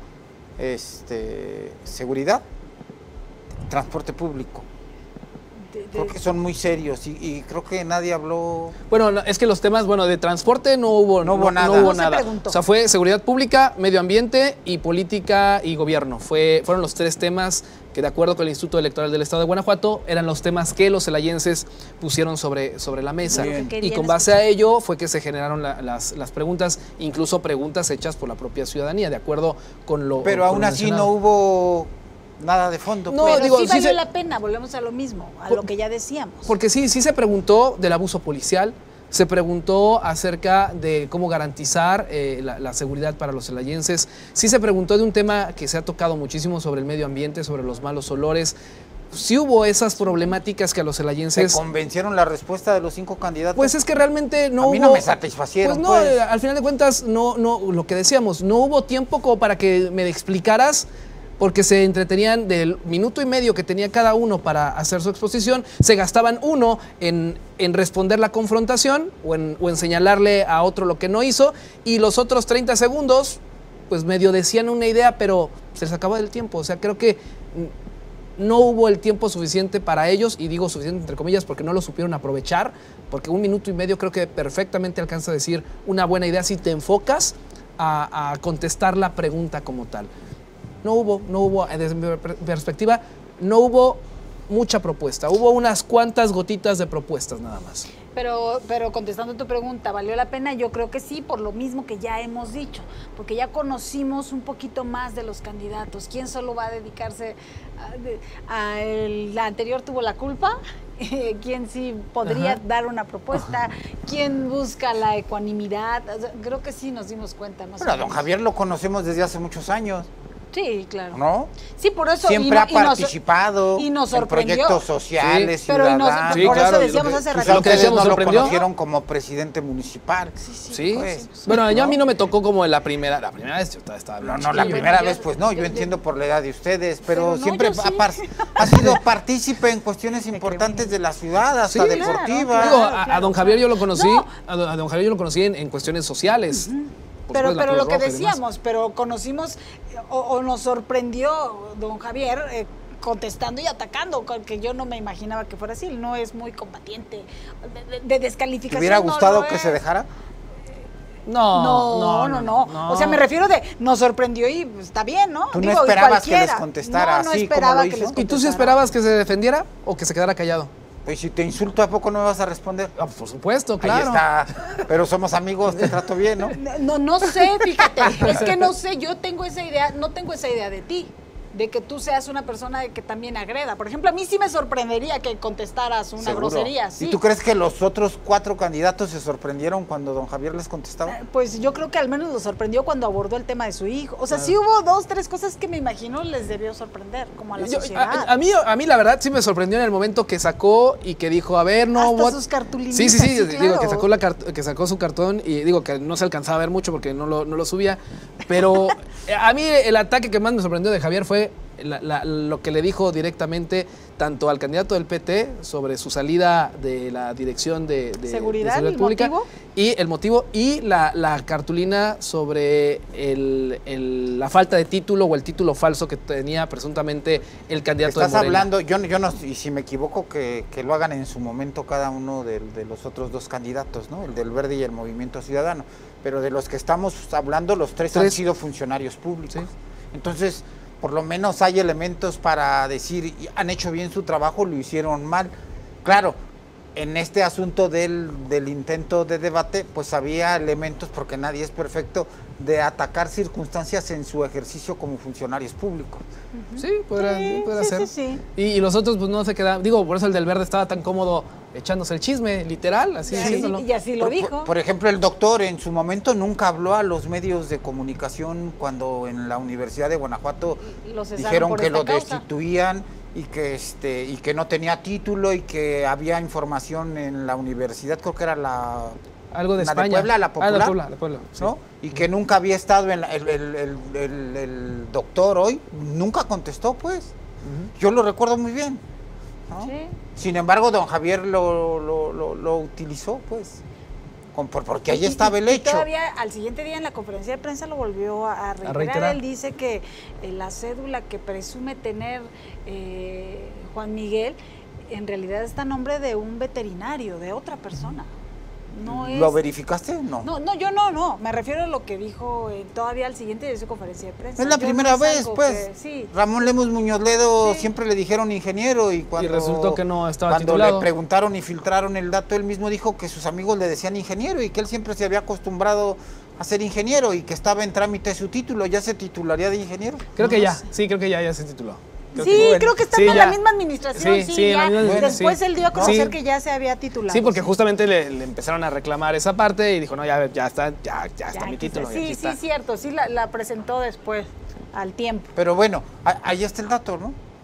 Este, seguridad, transporte público. De- de- Creo que son muy serios y, y creo que nadie habló. Bueno, no, es que los temas, bueno, de transporte no hubo, No hubo nada. No hubo No se nada. preguntó. O sea, fue seguridad pública, medio ambiente y política y gobierno. Fue, fueron los tres temas que, de acuerdo con el Instituto Electoral del Estado de Guanajuato, eran los temas que los celayenses pusieron sobre, sobre la mesa. Bien. Lo que Y querían con base escuchar. a ello fue que se generaron la- las, las preguntas, incluso preguntas hechas por la propia ciudadanía, de acuerdo con lo Pero con aún lo así mencionado. no hubo nada de fondo. No, pues. pero digo, sí sí valió se- la pena, volvemos a lo mismo, a Por- lo que ya decíamos. Porque sí, sí se preguntó del abuso policial, se preguntó acerca de cómo garantizar eh, la, la seguridad para los celayenses, sí se preguntó de un tema que se ha tocado muchísimo sobre el medio ambiente, sobre los malos olores. sí hubo esas problemáticas que a los celayenses... ¿Se convencieron la respuesta de los cinco candidatos? Pues es que realmente no a hubo... mí no me satisfacieron, Pues no, pues. eh, al final de cuentas, no, no, lo que decíamos, no hubo tiempo como para que me explicaras, porque se entretenían del minuto y medio que tenía cada uno para hacer su exposición, se gastaban uno en, en responder la confrontación o en, o en señalarle a otro lo que no hizo, y los otros treinta segundos, pues medio decían una idea, pero se les acababa el tiempo. O sea, creo que no hubo el tiempo suficiente para ellos, y digo suficiente entre comillas porque no lo supieron aprovechar, porque un minuto y medio creo que perfectamente alcanza a decir una buena idea si te enfocas a, a contestar la pregunta como tal. No hubo, no hubo, desde mi perspectiva, no hubo mucha propuesta. Hubo unas cuantas gotitas de propuestas nada más. Pero, pero contestando tu pregunta, ¿valió la pena? Yo creo que sí, por lo mismo que ya hemos dicho, porque ya conocimos un poquito más de los candidatos. ¿Quién solo va a dedicarse a, a el, la anterior tuvo la culpa? ¿Quién sí podría Ajá. dar una propuesta? ¿Quién busca la ecuanimidad? O sea, creo que sí nos dimos cuenta más Bueno, a don Javier lo conocemos desde hace muchos años. Sí, claro. ¿No? Sí, por eso. Siempre y no, ha participado y nos, y nos en proyectos sociales, sí, pero ciudadanos. Sí, por claro, eso decíamos hace ratito. Lo que decíamos, no lo sorprendió. conocieron como presidente municipal. Sí, sí. ¿Sí? Pues, bueno, ¿no? yo a mí no me tocó como la primera, la primera vez yo estaba, estaba No, no, chiquillo. la primera yo, vez pues no, yo yo, entiendo por la edad de ustedes, pero, pero no, siempre yo ha, sí. par, ha sido partícipe en cuestiones importantes de la ciudad, hasta Sí, deportivas. claro, Digo, claro, a, claro, a don Javier yo lo conocí, no. a, don, a don Javier yo lo conocí en, en cuestiones sociales. Uh-huh. Pero, pero lo que Roja decíamos, pero conocimos o, o nos sorprendió don Javier eh, contestando y atacando, que yo no me imaginaba que fuera así. Él no es muy combatiente, de, de, de descalificación. ¿Te hubiera gustado no que es. se dejara? No No, no, no, no. O sea, me refiero de nos sorprendió y pues, está bien, ¿no? Tú no Digo, esperabas que les cualquiera. contestara no, no así esperaba como lo que hizo. les ¿Y tú sí esperabas que se defendiera o que se quedara callado? Pues si te insulto, ¿a poco no me vas a responder? Ah, por supuesto, claro. Ahí está. Pero somos amigos, te trato bien, ¿no? No, no sé, fíjate, es que no sé, yo tengo esa idea, no tengo esa idea de ti, de que tú seas una persona que también agreda. Por ejemplo, a mí sí me sorprendería que contestaras una Seguro. grosería. ¿Sí? ¿Y tú crees que los otros cuatro candidatos se sorprendieron cuando don Javier les contestaba? Eh, pues yo creo que al menos lo sorprendió cuando abordó el tema de su hijo. O sea, claro. sí hubo dos, tres cosas que me imagino les debió sorprender, como a la yo, sociedad. A, a, mí, a mí la verdad sí me sorprendió en el momento que sacó y que dijo, a ver, no... Hasta what? sus cartulinitas. Sí, sí, sí, sí digo claro. que sacó, la que sacó su cartón y digo que no se alcanzaba a ver mucho porque no lo, no lo subía, pero a mí el ataque que más me sorprendió de Javier fue La, la, lo que le dijo directamente tanto al candidato del P T sobre su salida de la dirección de, de seguridad, de seguridad ¿el pública motivo? y el motivo y la, la cartulina sobre el, el, la falta de título o el título falso que tenía presuntamente el candidato de Estás Morena. hablando, yo, yo no, y si me equivoco, que, que lo hagan en su momento cada uno de, de los otros dos candidatos, ¿no? El del Verde y el Movimiento Ciudadano. Pero de los que estamos hablando, los tres, tres. han sido funcionarios públicos. ¿Sí? Entonces, por lo menos hay elementos para decir, han hecho bien su trabajo, lo hicieron mal. Claro, en este asunto del, del intento de debate, pues había elementos, porque nadie es perfecto, de atacar circunstancias en su ejercicio como funcionarios públicos. Sí, podrá, sí, podrá sí, ser. Sí, sí. Y, y los otros pues no se quedaban, digo, por eso el del Verde estaba tan cómodo echándose el chisme, literal, así sí, haciéndolo. Y así lo por, dijo. Por, por ejemplo, el doctor en su momento nunca habló a los medios de comunicación cuando en la Universidad de Guanajuato dijeron que lo causa. destituían y que este y que no tenía título y que había información en la universidad, creo que era la algo de la España. de Puebla, la Popular, ah, la Puebla, la Puebla, sí. ¿no? Y que nunca había estado en la, el, el, el, el, el doctor hoy nunca contestó, pues. Uh-huh. Yo lo recuerdo muy bien, ¿no? Sí. Sin embargo, don Javier lo, lo, lo, lo utilizó, pues. Con, por, porque ahí estaba el hecho. Y todavía al siguiente día en la conferencia de prensa lo volvió a, a, reiterar. a reiterar. Él dice que eh, la cédula que presume tener eh, Juan Miguel en realidad está a nombre de un veterinario, de otra persona. No es... ¿Lo verificaste? No. No, no, yo no, no. Me refiero a lo que dijo eh, todavía al siguiente de su conferencia de prensa. Es la yo primera no vez, pues. Que, sí. Ramón Lemus Muñoz Ledo sí. siempre le dijeron ingeniero y cuando... Y resultó que no estaba Cuando titulado. le preguntaron y filtraron el dato, él mismo dijo que sus amigos le decían ingeniero y que él siempre se había acostumbrado a ser ingeniero y que estaba en trámite su título. ¿Ya se titularía de ingeniero? Creo no que ya, sé. sí, creo que ya, ya se tituló. Creo sí, que, bueno, creo que está sí, en la misma administración, sí, sí, sí ya. Misma, después sí. él dio a conocer sí. que ya se había titulado. Sí, porque sí. justamente le, le empezaron a reclamar esa parte y dijo, no, ya, ya está, ya, ya está ya, mi título. Sí, sí, está. cierto, sí la, la presentó después, al tiempo. Pero bueno, ahí está el dato, ¿no? Sí.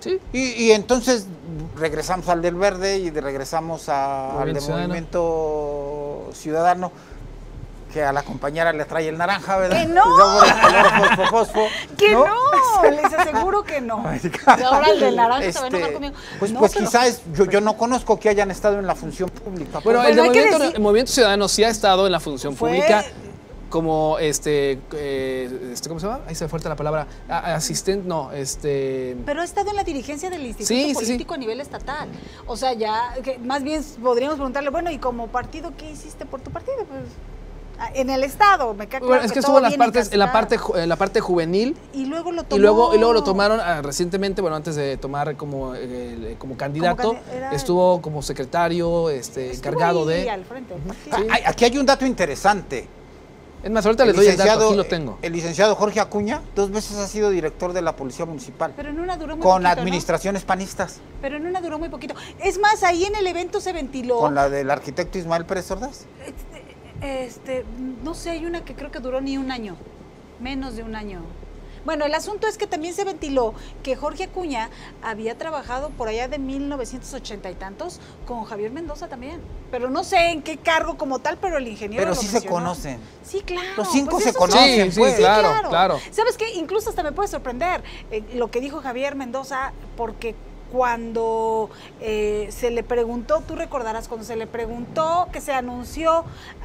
Sí. Y, y entonces regresamos al del Verde y de- regresamos a- al Movimiento de Ciudadano. Movimiento Ciudadano, que a la compañera le trae el naranja, ¿verdad? ¡Que no! Y luego el color fosfo, fosfo, Que no, les aseguro que no. Y ahora el del naranja se va a enojar Este, conmigo. Pues, No, pues pero- quizás yo, yo no conozco que hayan estado en la función pública. Bueno, pues. el, de hay que movimiento, decir- el Movimiento Ciudadano sí ha estado en la función Fue- pública como este, eh, este, ¿cómo se llama? Ahí se me fuerte la palabra. A- asistente, no, este. Pero ha estado en la dirigencia del Instituto Sí, sí, sí. Político a nivel estatal. O sea, ya, que más bien podríamos preguntarle, bueno, ¿y como partido qué hiciste por tu partido? Pues ah, en el Estado, me queda claro Bueno, es que todo estuvo en las bien partes, en la parte, encasillado. ju- en la parte juvenil. Y luego lo tomó. Y luego, y luego lo tomaron ah, recientemente, bueno, antes de tomar como, eh, como candidato, candi- era- estuvo como secretario, este, Estuvo encargado ahí de. al frente del partido. Ah, hay- aquí hay un dato interesante. Es más, ahorita El les doy el dato, licenciado, aquí lo tengo. el licenciado Jorge Acuña dos veces ha sido director de la Policía Municipal, Pero en una duró muy con poquito, ¿no? administraciones panistas, Pero en una duró muy poquito. Es más, ahí en el evento se ventiló. con la del arquitecto Ismael Pérez Ordaz. Este, este, no sé, hay una que creo que duró ni un año, menos de un año. Bueno, el asunto es que también se ventiló que Jorge Acuña había trabajado por allá de mil novecientos ochenta y tantos con Javier Mendoza también. Pero no sé en qué cargo como tal, pero el ingeniero Pero lo sí se mencionó. conocen. Sí, claro. Los cinco pues se eso conocen, Sí, sí, pues. claro, claro. ¿Sabes qué? Incluso hasta me puede sorprender eh, lo que dijo Javier Mendoza, porque cuando eh, se le preguntó, tú recordarás, cuando se le preguntó que se anunció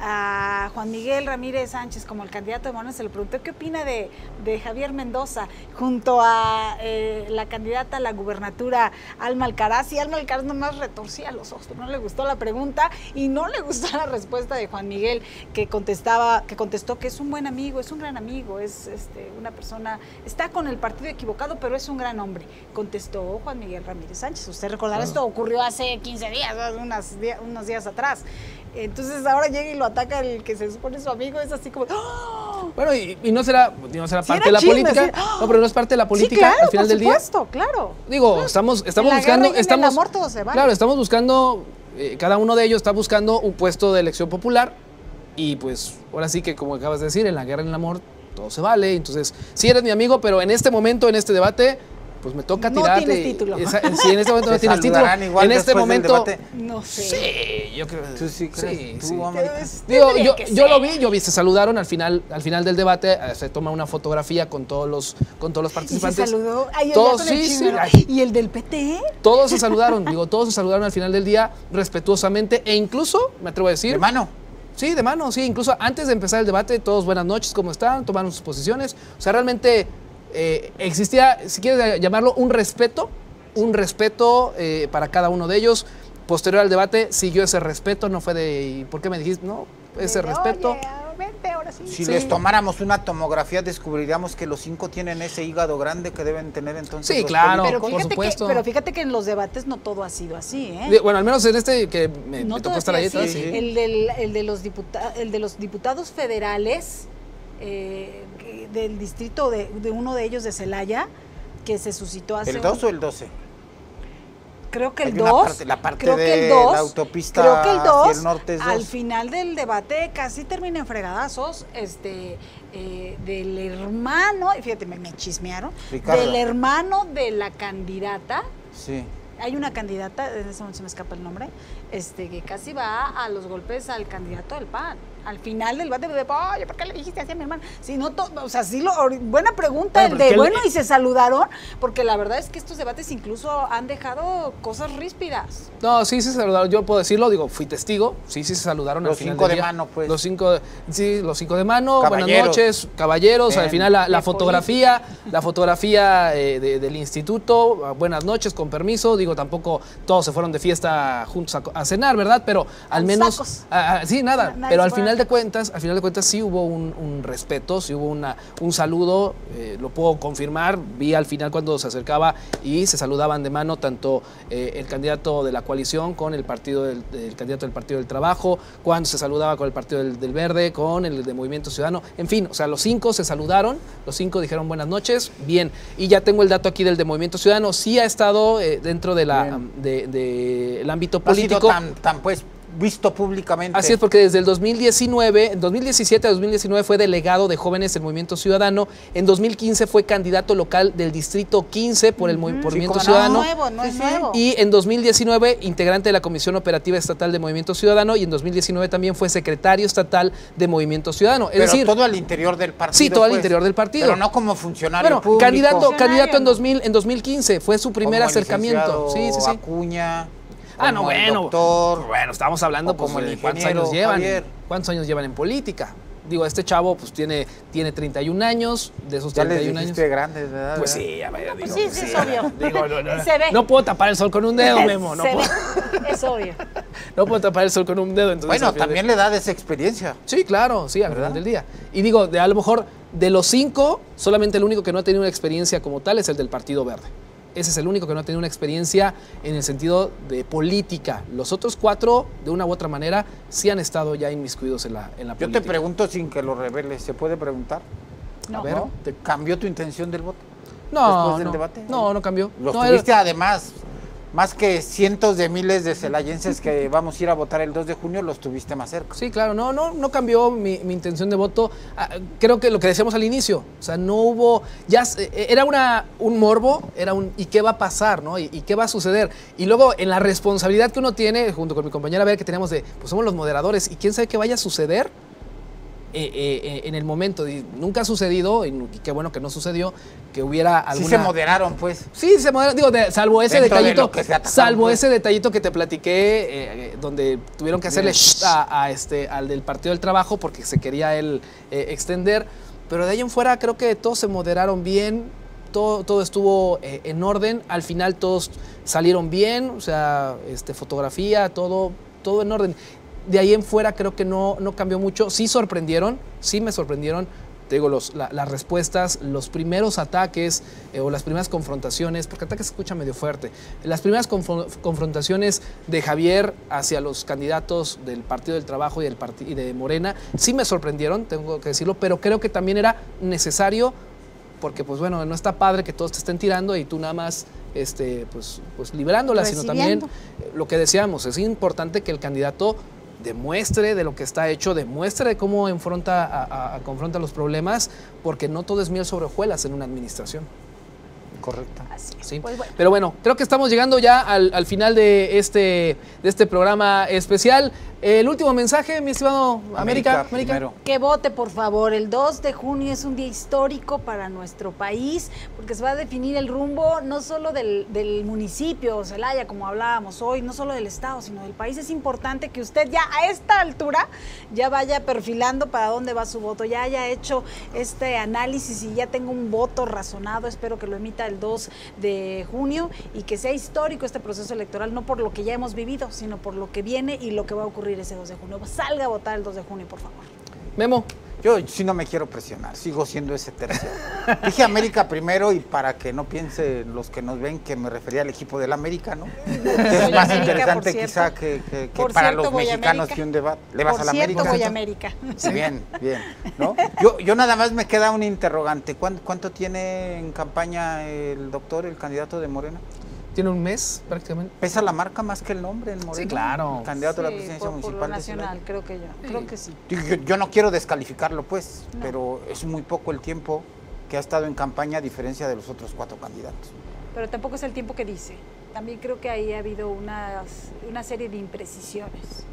a Juan Miguel Ramírez Sánchez como el candidato de Morena, se le preguntó qué opina de, de Javier Mendoza junto a eh, la candidata a la gubernatura Alma Alcaraz, y Alma Alcaraz nomás retorcía los ojos, no le gustó la pregunta y no le gustó la respuesta de Juan Miguel, que contestaba, que contestó que es un buen amigo, es un gran amigo, es este, una persona, está con el partido equivocado, pero es un gran hombre, contestó Juan Miguel Ramírez Sánchez. Usted recordará, esto ocurrió hace quince días, ¿no? unas día- unos días atrás. Entonces ahora llega y lo ataca el que se supone su amigo, es así como... ¡oh! Bueno, y, y no será, no será Sí, parte era de la chisme, política. sí. ¡Ah! No, pero no es parte de la política Sí, claro, al final por del día. supuesto, claro. Digo, estamos, estamos En la guerra buscando, y en el estamos, amor todo se vale. claro, estamos buscando, eh, cada uno de ellos está buscando un puesto de elección popular y pues ahora sí que como acabas de decir, en la guerra y en el amor todo se vale. Entonces, sí eres mi amigo, pero en este momento, en este debate, pues me toca No tirarte. tienes título. Esa- sí, en este momento no Se tienes título. saludarán igual En este después del momento, debate. No sé. sí, yo creo. ¿Tú sí crees? Sí, ¿Tú, sí. América? Pues, Digo, tendría yo, que yo lo ser. vi, yo vi, se saludaron al final, al final del debate, eh, se toma una fotografía con todos los, con todos los Y se participantes. saludó. Ay, el Todos, ya con el sí, sí, chisme, ¿no? ay. Y el del P T. Todos se saludaron, digo, todos se saludaron al final del día respetuosamente e incluso, me atrevo a decir, Hermano, sí, de mano, sí, incluso antes de empezar el debate, todos buenas noches, ¿cómo están? Tomaron sus posiciones. O sea, realmente eh, existía, si quieres llamarlo, un respeto, un respeto eh, para cada uno de ellos. Posterior al debate siguió ese respeto, no fue de, ¿y por qué me dijiste? No, ese De, respeto. Oye, vente, ahora sí. si Sí. les tomáramos una tomografía, descubriríamos que los cinco tienen ese hígado grande que deben tener entonces Sí, los claro. Pero políticos. por fíjate, que, supuesto. pero fíjate que en los debates no todo ha sido así, ¿eh? De- Bueno, al menos en este que me, no me todo tocó ha estar sido ahí así. atrás, sí. El, del, el, de los diputa- el de los diputados federales eh, que- del distrito de, de uno de ellos de Celaya, que se suscitó hace... ¿El un- dos o el doce? Creo que el Hay una dos, parte- la parte creo que de el dos, la autopista creo que el hacia dos, el norte es al dos. final del debate casi termina en fregadazos, este, eh, del hermano, y fíjate, me, me chismearon, Ricardo. del hermano de la candidata, Sí. hay una candidata, en ese momento se me escapa el nombre, este, que casi va a los golpes al candidato del P A N. Al final del debate, de, oye, ¿por qué le dijiste así a mi hermano? Si no, to- o sea, sí, lo, buena pregunta, Bueno, el pero de, ¿qué bueno, le- y se saludaron, porque la verdad es que estos debates incluso han dejado cosas ríspidas. No, sí, sí se saludaron. Yo puedo decirlo, digo, fui testigo. Sí, sí se saludaron Los al final cinco del de día. mano, pues. Los cinco, sí, los cinco de mano. Buenas Caballeros. noches, caballeros. Al En- final la, la de fotografía, la fotografía eh, de- del instituto. Buenas noches, con permiso. Digo, tampoco todos se fueron de fiesta juntos a, co- a cenar, ¿verdad? Pero al Con menos, sacos. ah, ah, sí, nada. Nadie Pero se al fue a final de sacos. cuentas, al final de cuentas sí hubo un, un respeto, sí hubo una, un saludo. eh, lo puedo confirmar. Vi al final cuando se acercaba y se saludaban de mano tanto eh, el candidato de la coalición con el partido del, el candidato del Partido del Trabajo, cuando se saludaba con el Partido del, del Verde, con el de Movimiento Ciudadano, en fin, o sea, los cinco se saludaron, los cinco dijeron buenas noches, bien, y ya tengo el dato aquí del de Movimiento Ciudadano, sí ha estado eh, dentro de la Bien. de, de el ámbito No ha sido político. tan, tan, pues, visto públicamente. Así es, porque desde el dos mil diecinueve, en dos mil diecisiete a dos mil diecinueve fue delegado de jóvenes del Movimiento Ciudadano. En dos mil quince fue candidato local del Distrito quince por el uh-huh. por sí, Movimiento no, Ciudadano. No es nuevo, no es nuevo. Y en dos mil diecinueve, integrante de la Comisión Operativa Estatal de Movimiento Ciudadano. Y en dos mil diecinueve también fue secretario estatal de Movimiento Ciudadano. Es pero decir, todo al interior del partido. Sí, todo pues, al interior del partido. Pero no como funcionario bueno, público. Candidato, candidato en, no. dos mil, en dos mil quince. Fue su primer como acercamiento. Sí, sí, sí. Acuña. Ah, no, bueno. Doctor, bueno, estamos hablando pues, como de el cuántos años llevan. Javier. ¿Cuántos años llevan en política? Digo, este chavo pues tiene, tiene treinta y un años, de esos ya treinta y un les años. grandes, ¿verdad? Pues sí, a ver, No, pues digo, sí, sí, es obvio. Digo, no, no, Se ve. no puedo tapar el sol con un dedo, Memo. No Se puedo, ve. Es obvio. no puedo tapar el sol con un dedo. Entonces, bueno, también le da de esa experiencia. Sí, claro, sí, al ¿verdad? final del día. Y digo, de a lo mejor de los cinco, solamente el único que no ha tenido una experiencia como tal es el del Partido Verde. Ese es el único que no ha tenido una experiencia en el sentido de política. Los otros cuatro, de una u otra manera, sí han estado ya inmiscuidos en la, en la Yo política. te pregunto sin que lo reveles, ¿se puede preguntar? No. A ver. ¿No? ¿Te cambió tu intención del voto? No, después del no, debate? no, no cambió. Los no, tuviste era- además, más que cientos de miles de celayenses que vamos a ir a votar el dos de junio, los tuviste más cerca. Sí, claro, no, no, no cambió mi, mi intención de voto. Ah, creo que lo que decíamos al inicio, o sea, no hubo, ya s- eh, era una, un morbo, era un ¿y qué va a pasar, no? ¿Y, y qué va a suceder? Y luego en la responsabilidad que uno tiene, junto con mi compañera Bea, que teníamos de, pues somos los moderadores, y quién sabe qué vaya a suceder eh, eh, en el momento. Y nunca ha sucedido, y, y qué bueno que no sucedió, que hubiera alguna... Sí se moderaron, pues. Sí, se modera, digo, de- salvo ese Dentro de detallito, lo que se atacaron, salvo pues. ese detallito que te platiqué, eh, eh, donde tuvieron que hacerle Bien. shh a, a este, al del Partido del Trabajo porque se quería él eh, extender, pero de ahí en fuera creo que todos se moderaron bien, todo, todo estuvo eh, en orden, al final todos salieron bien, o sea, este, fotografía, todo, todo en orden. De ahí en fuera creo que no, no cambió mucho, sí sorprendieron, sí me sorprendieron. Te digo, los, la, las respuestas, los primeros ataques eh, o las primeras confrontaciones, porque ataques se escucha medio fuerte, las primeras confron- confrontaciones de Javier hacia los candidatos del Partido del Trabajo y, del parti- y de Morena, sí me sorprendieron, tengo que decirlo, pero creo que también era necesario, porque pues bueno, no está padre que todos te estén tirando y tú nada más este, pues, pues librándola, sino también Recibiendo. eh, lo que decíamos, es importante que el candidato demuestre de lo que está hecho, demuestre de cómo enfrenta a, a- a- confronta los problemas, porque no todo es miel sobre hojuelas en una administración. Correcto. Así es. Sí. Pues bueno. Pero bueno, creo que estamos llegando ya al, al final de este, de este programa especial. El último mensaje, mi estimado América. América. primero. Que vote, por favor. El dos de junio es un día histórico para nuestro país, porque se va a definir el rumbo no solo del, del municipio, Celaya, como hablábamos hoy, no solo del estado, sino del país. Es importante que usted ya a esta altura ya vaya perfilando para dónde va su voto, ya haya hecho este análisis y ya tenga un voto razonado. Espero que lo emita el dos de junio y que sea histórico este proceso electoral, no por lo que ya hemos vivido, sino por lo que viene y lo que va a ocurrir ese dos de junio. Salga a votar el dos de junio, por favor. Memo. Yo sí no me quiero presionar, sigo siendo ese tercio. Dije América primero y para que no piensen los que nos ven que me refería al equipo del América, ¿no? Que es Voy más América, interesante por quizá cierto. que, que- que Por para cierto, los voy mexicanos América. que un debate. ¿Le vas Por a la cierto, América? voy a América. Bien, bien. ¿No? Yo, yo nada más me queda un interrogante. ¿Cuánto, ¿Cuánto tiene en campaña el doctor, el candidato de Morena? Tiene un mes prácticamente. ¿Pesa la marca más que el nombre en Morena? Sí, claro. El candidato a la Sí, presidencia por, por municipal lo de Celaya. nacional, creo que yo. Creo que sí. Digo, Yo, yo no quiero descalificarlo, pues, No. pero es muy poco el tiempo que ha estado en campaña a diferencia de los otros cuatro candidatos. Pero tampoco es el tiempo que dice. También creo que ahí ha habido unas, una serie de imprecisiones.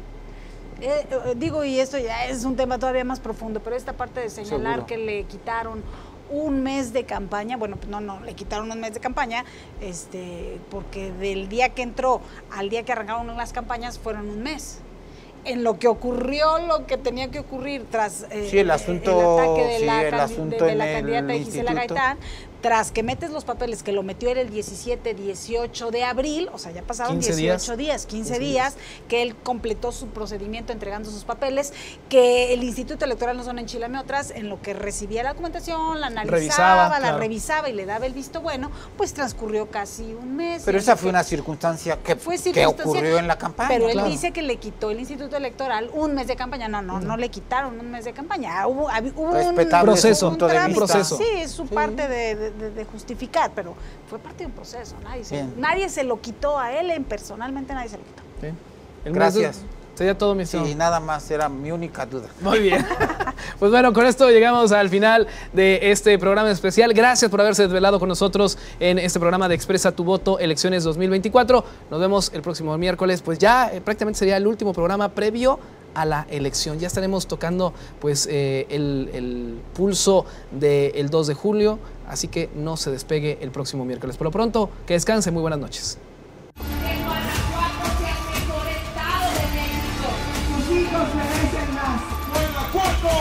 Eh, eh, digo, y esto ya es un tema todavía más profundo, pero esta parte de señalar Seguro. que le quitaron un mes de campaña, bueno, no, no, le quitaron un mes de campaña, este, porque del día que entró al día que arrancaron las campañas fueron un mes. En lo que ocurrió, lo que tenía que ocurrir tras eh, Sí, el asunto- el ataque de sí, la, el candi- asunto de, de en la el candidata Gisela instituto. Gaitán, tras que metes los papeles, que lo metió era el diecisiete, dieciocho de abril, o sea, ya pasaron quince dieciocho días, quince días, que él completó su procedimiento entregando sus papeles, que el Instituto Electoral no son enchilame otras, en lo que recibía la documentación, la analizaba, Revisaba, la claro. revisaba y le daba el visto bueno, pues transcurrió casi un mes. Pero y esa así fue que una circunstancia que, fue que circunstancia, ocurrió en la campaña. Pero él claro. dice que le quitó el Instituto Electoral un mes de campaña. No, no, no le quitaron un mes de campaña. Hubo, hab- hubo Respetable un proceso, un punto de trámite. vista. Proceso. Sí, es su parte de, de- de- de justificar, pero fue parte de un proceso. Nadie se, Bien. nadie se lo quitó a él, en- personalmente nadie se lo quitó. Sí. El Gracias. mes de- Sería todo, mi estimado. Sí, nada más, era mi única duda. Muy bien. Pues bueno, con esto llegamos al final de este programa especial. Gracias por haberse desvelado con nosotros en este programa de Expresa tu Voto, Elecciones dos mil veinticuatro. Nos vemos el próximo miércoles. Pues ya eh, prácticamente sería el último programa previo a la elección. Ya estaremos tocando pues eh, el, el pulso del dos de julio, así que no se despegue el próximo miércoles. Por lo pronto, que descanse. Muy buenas noches. En Guanajuato sea el mejor estado de México. Sus hijos merecen más. Guanajuato,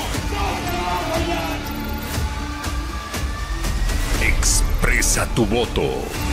no se va a fallar. Expresa tu voto.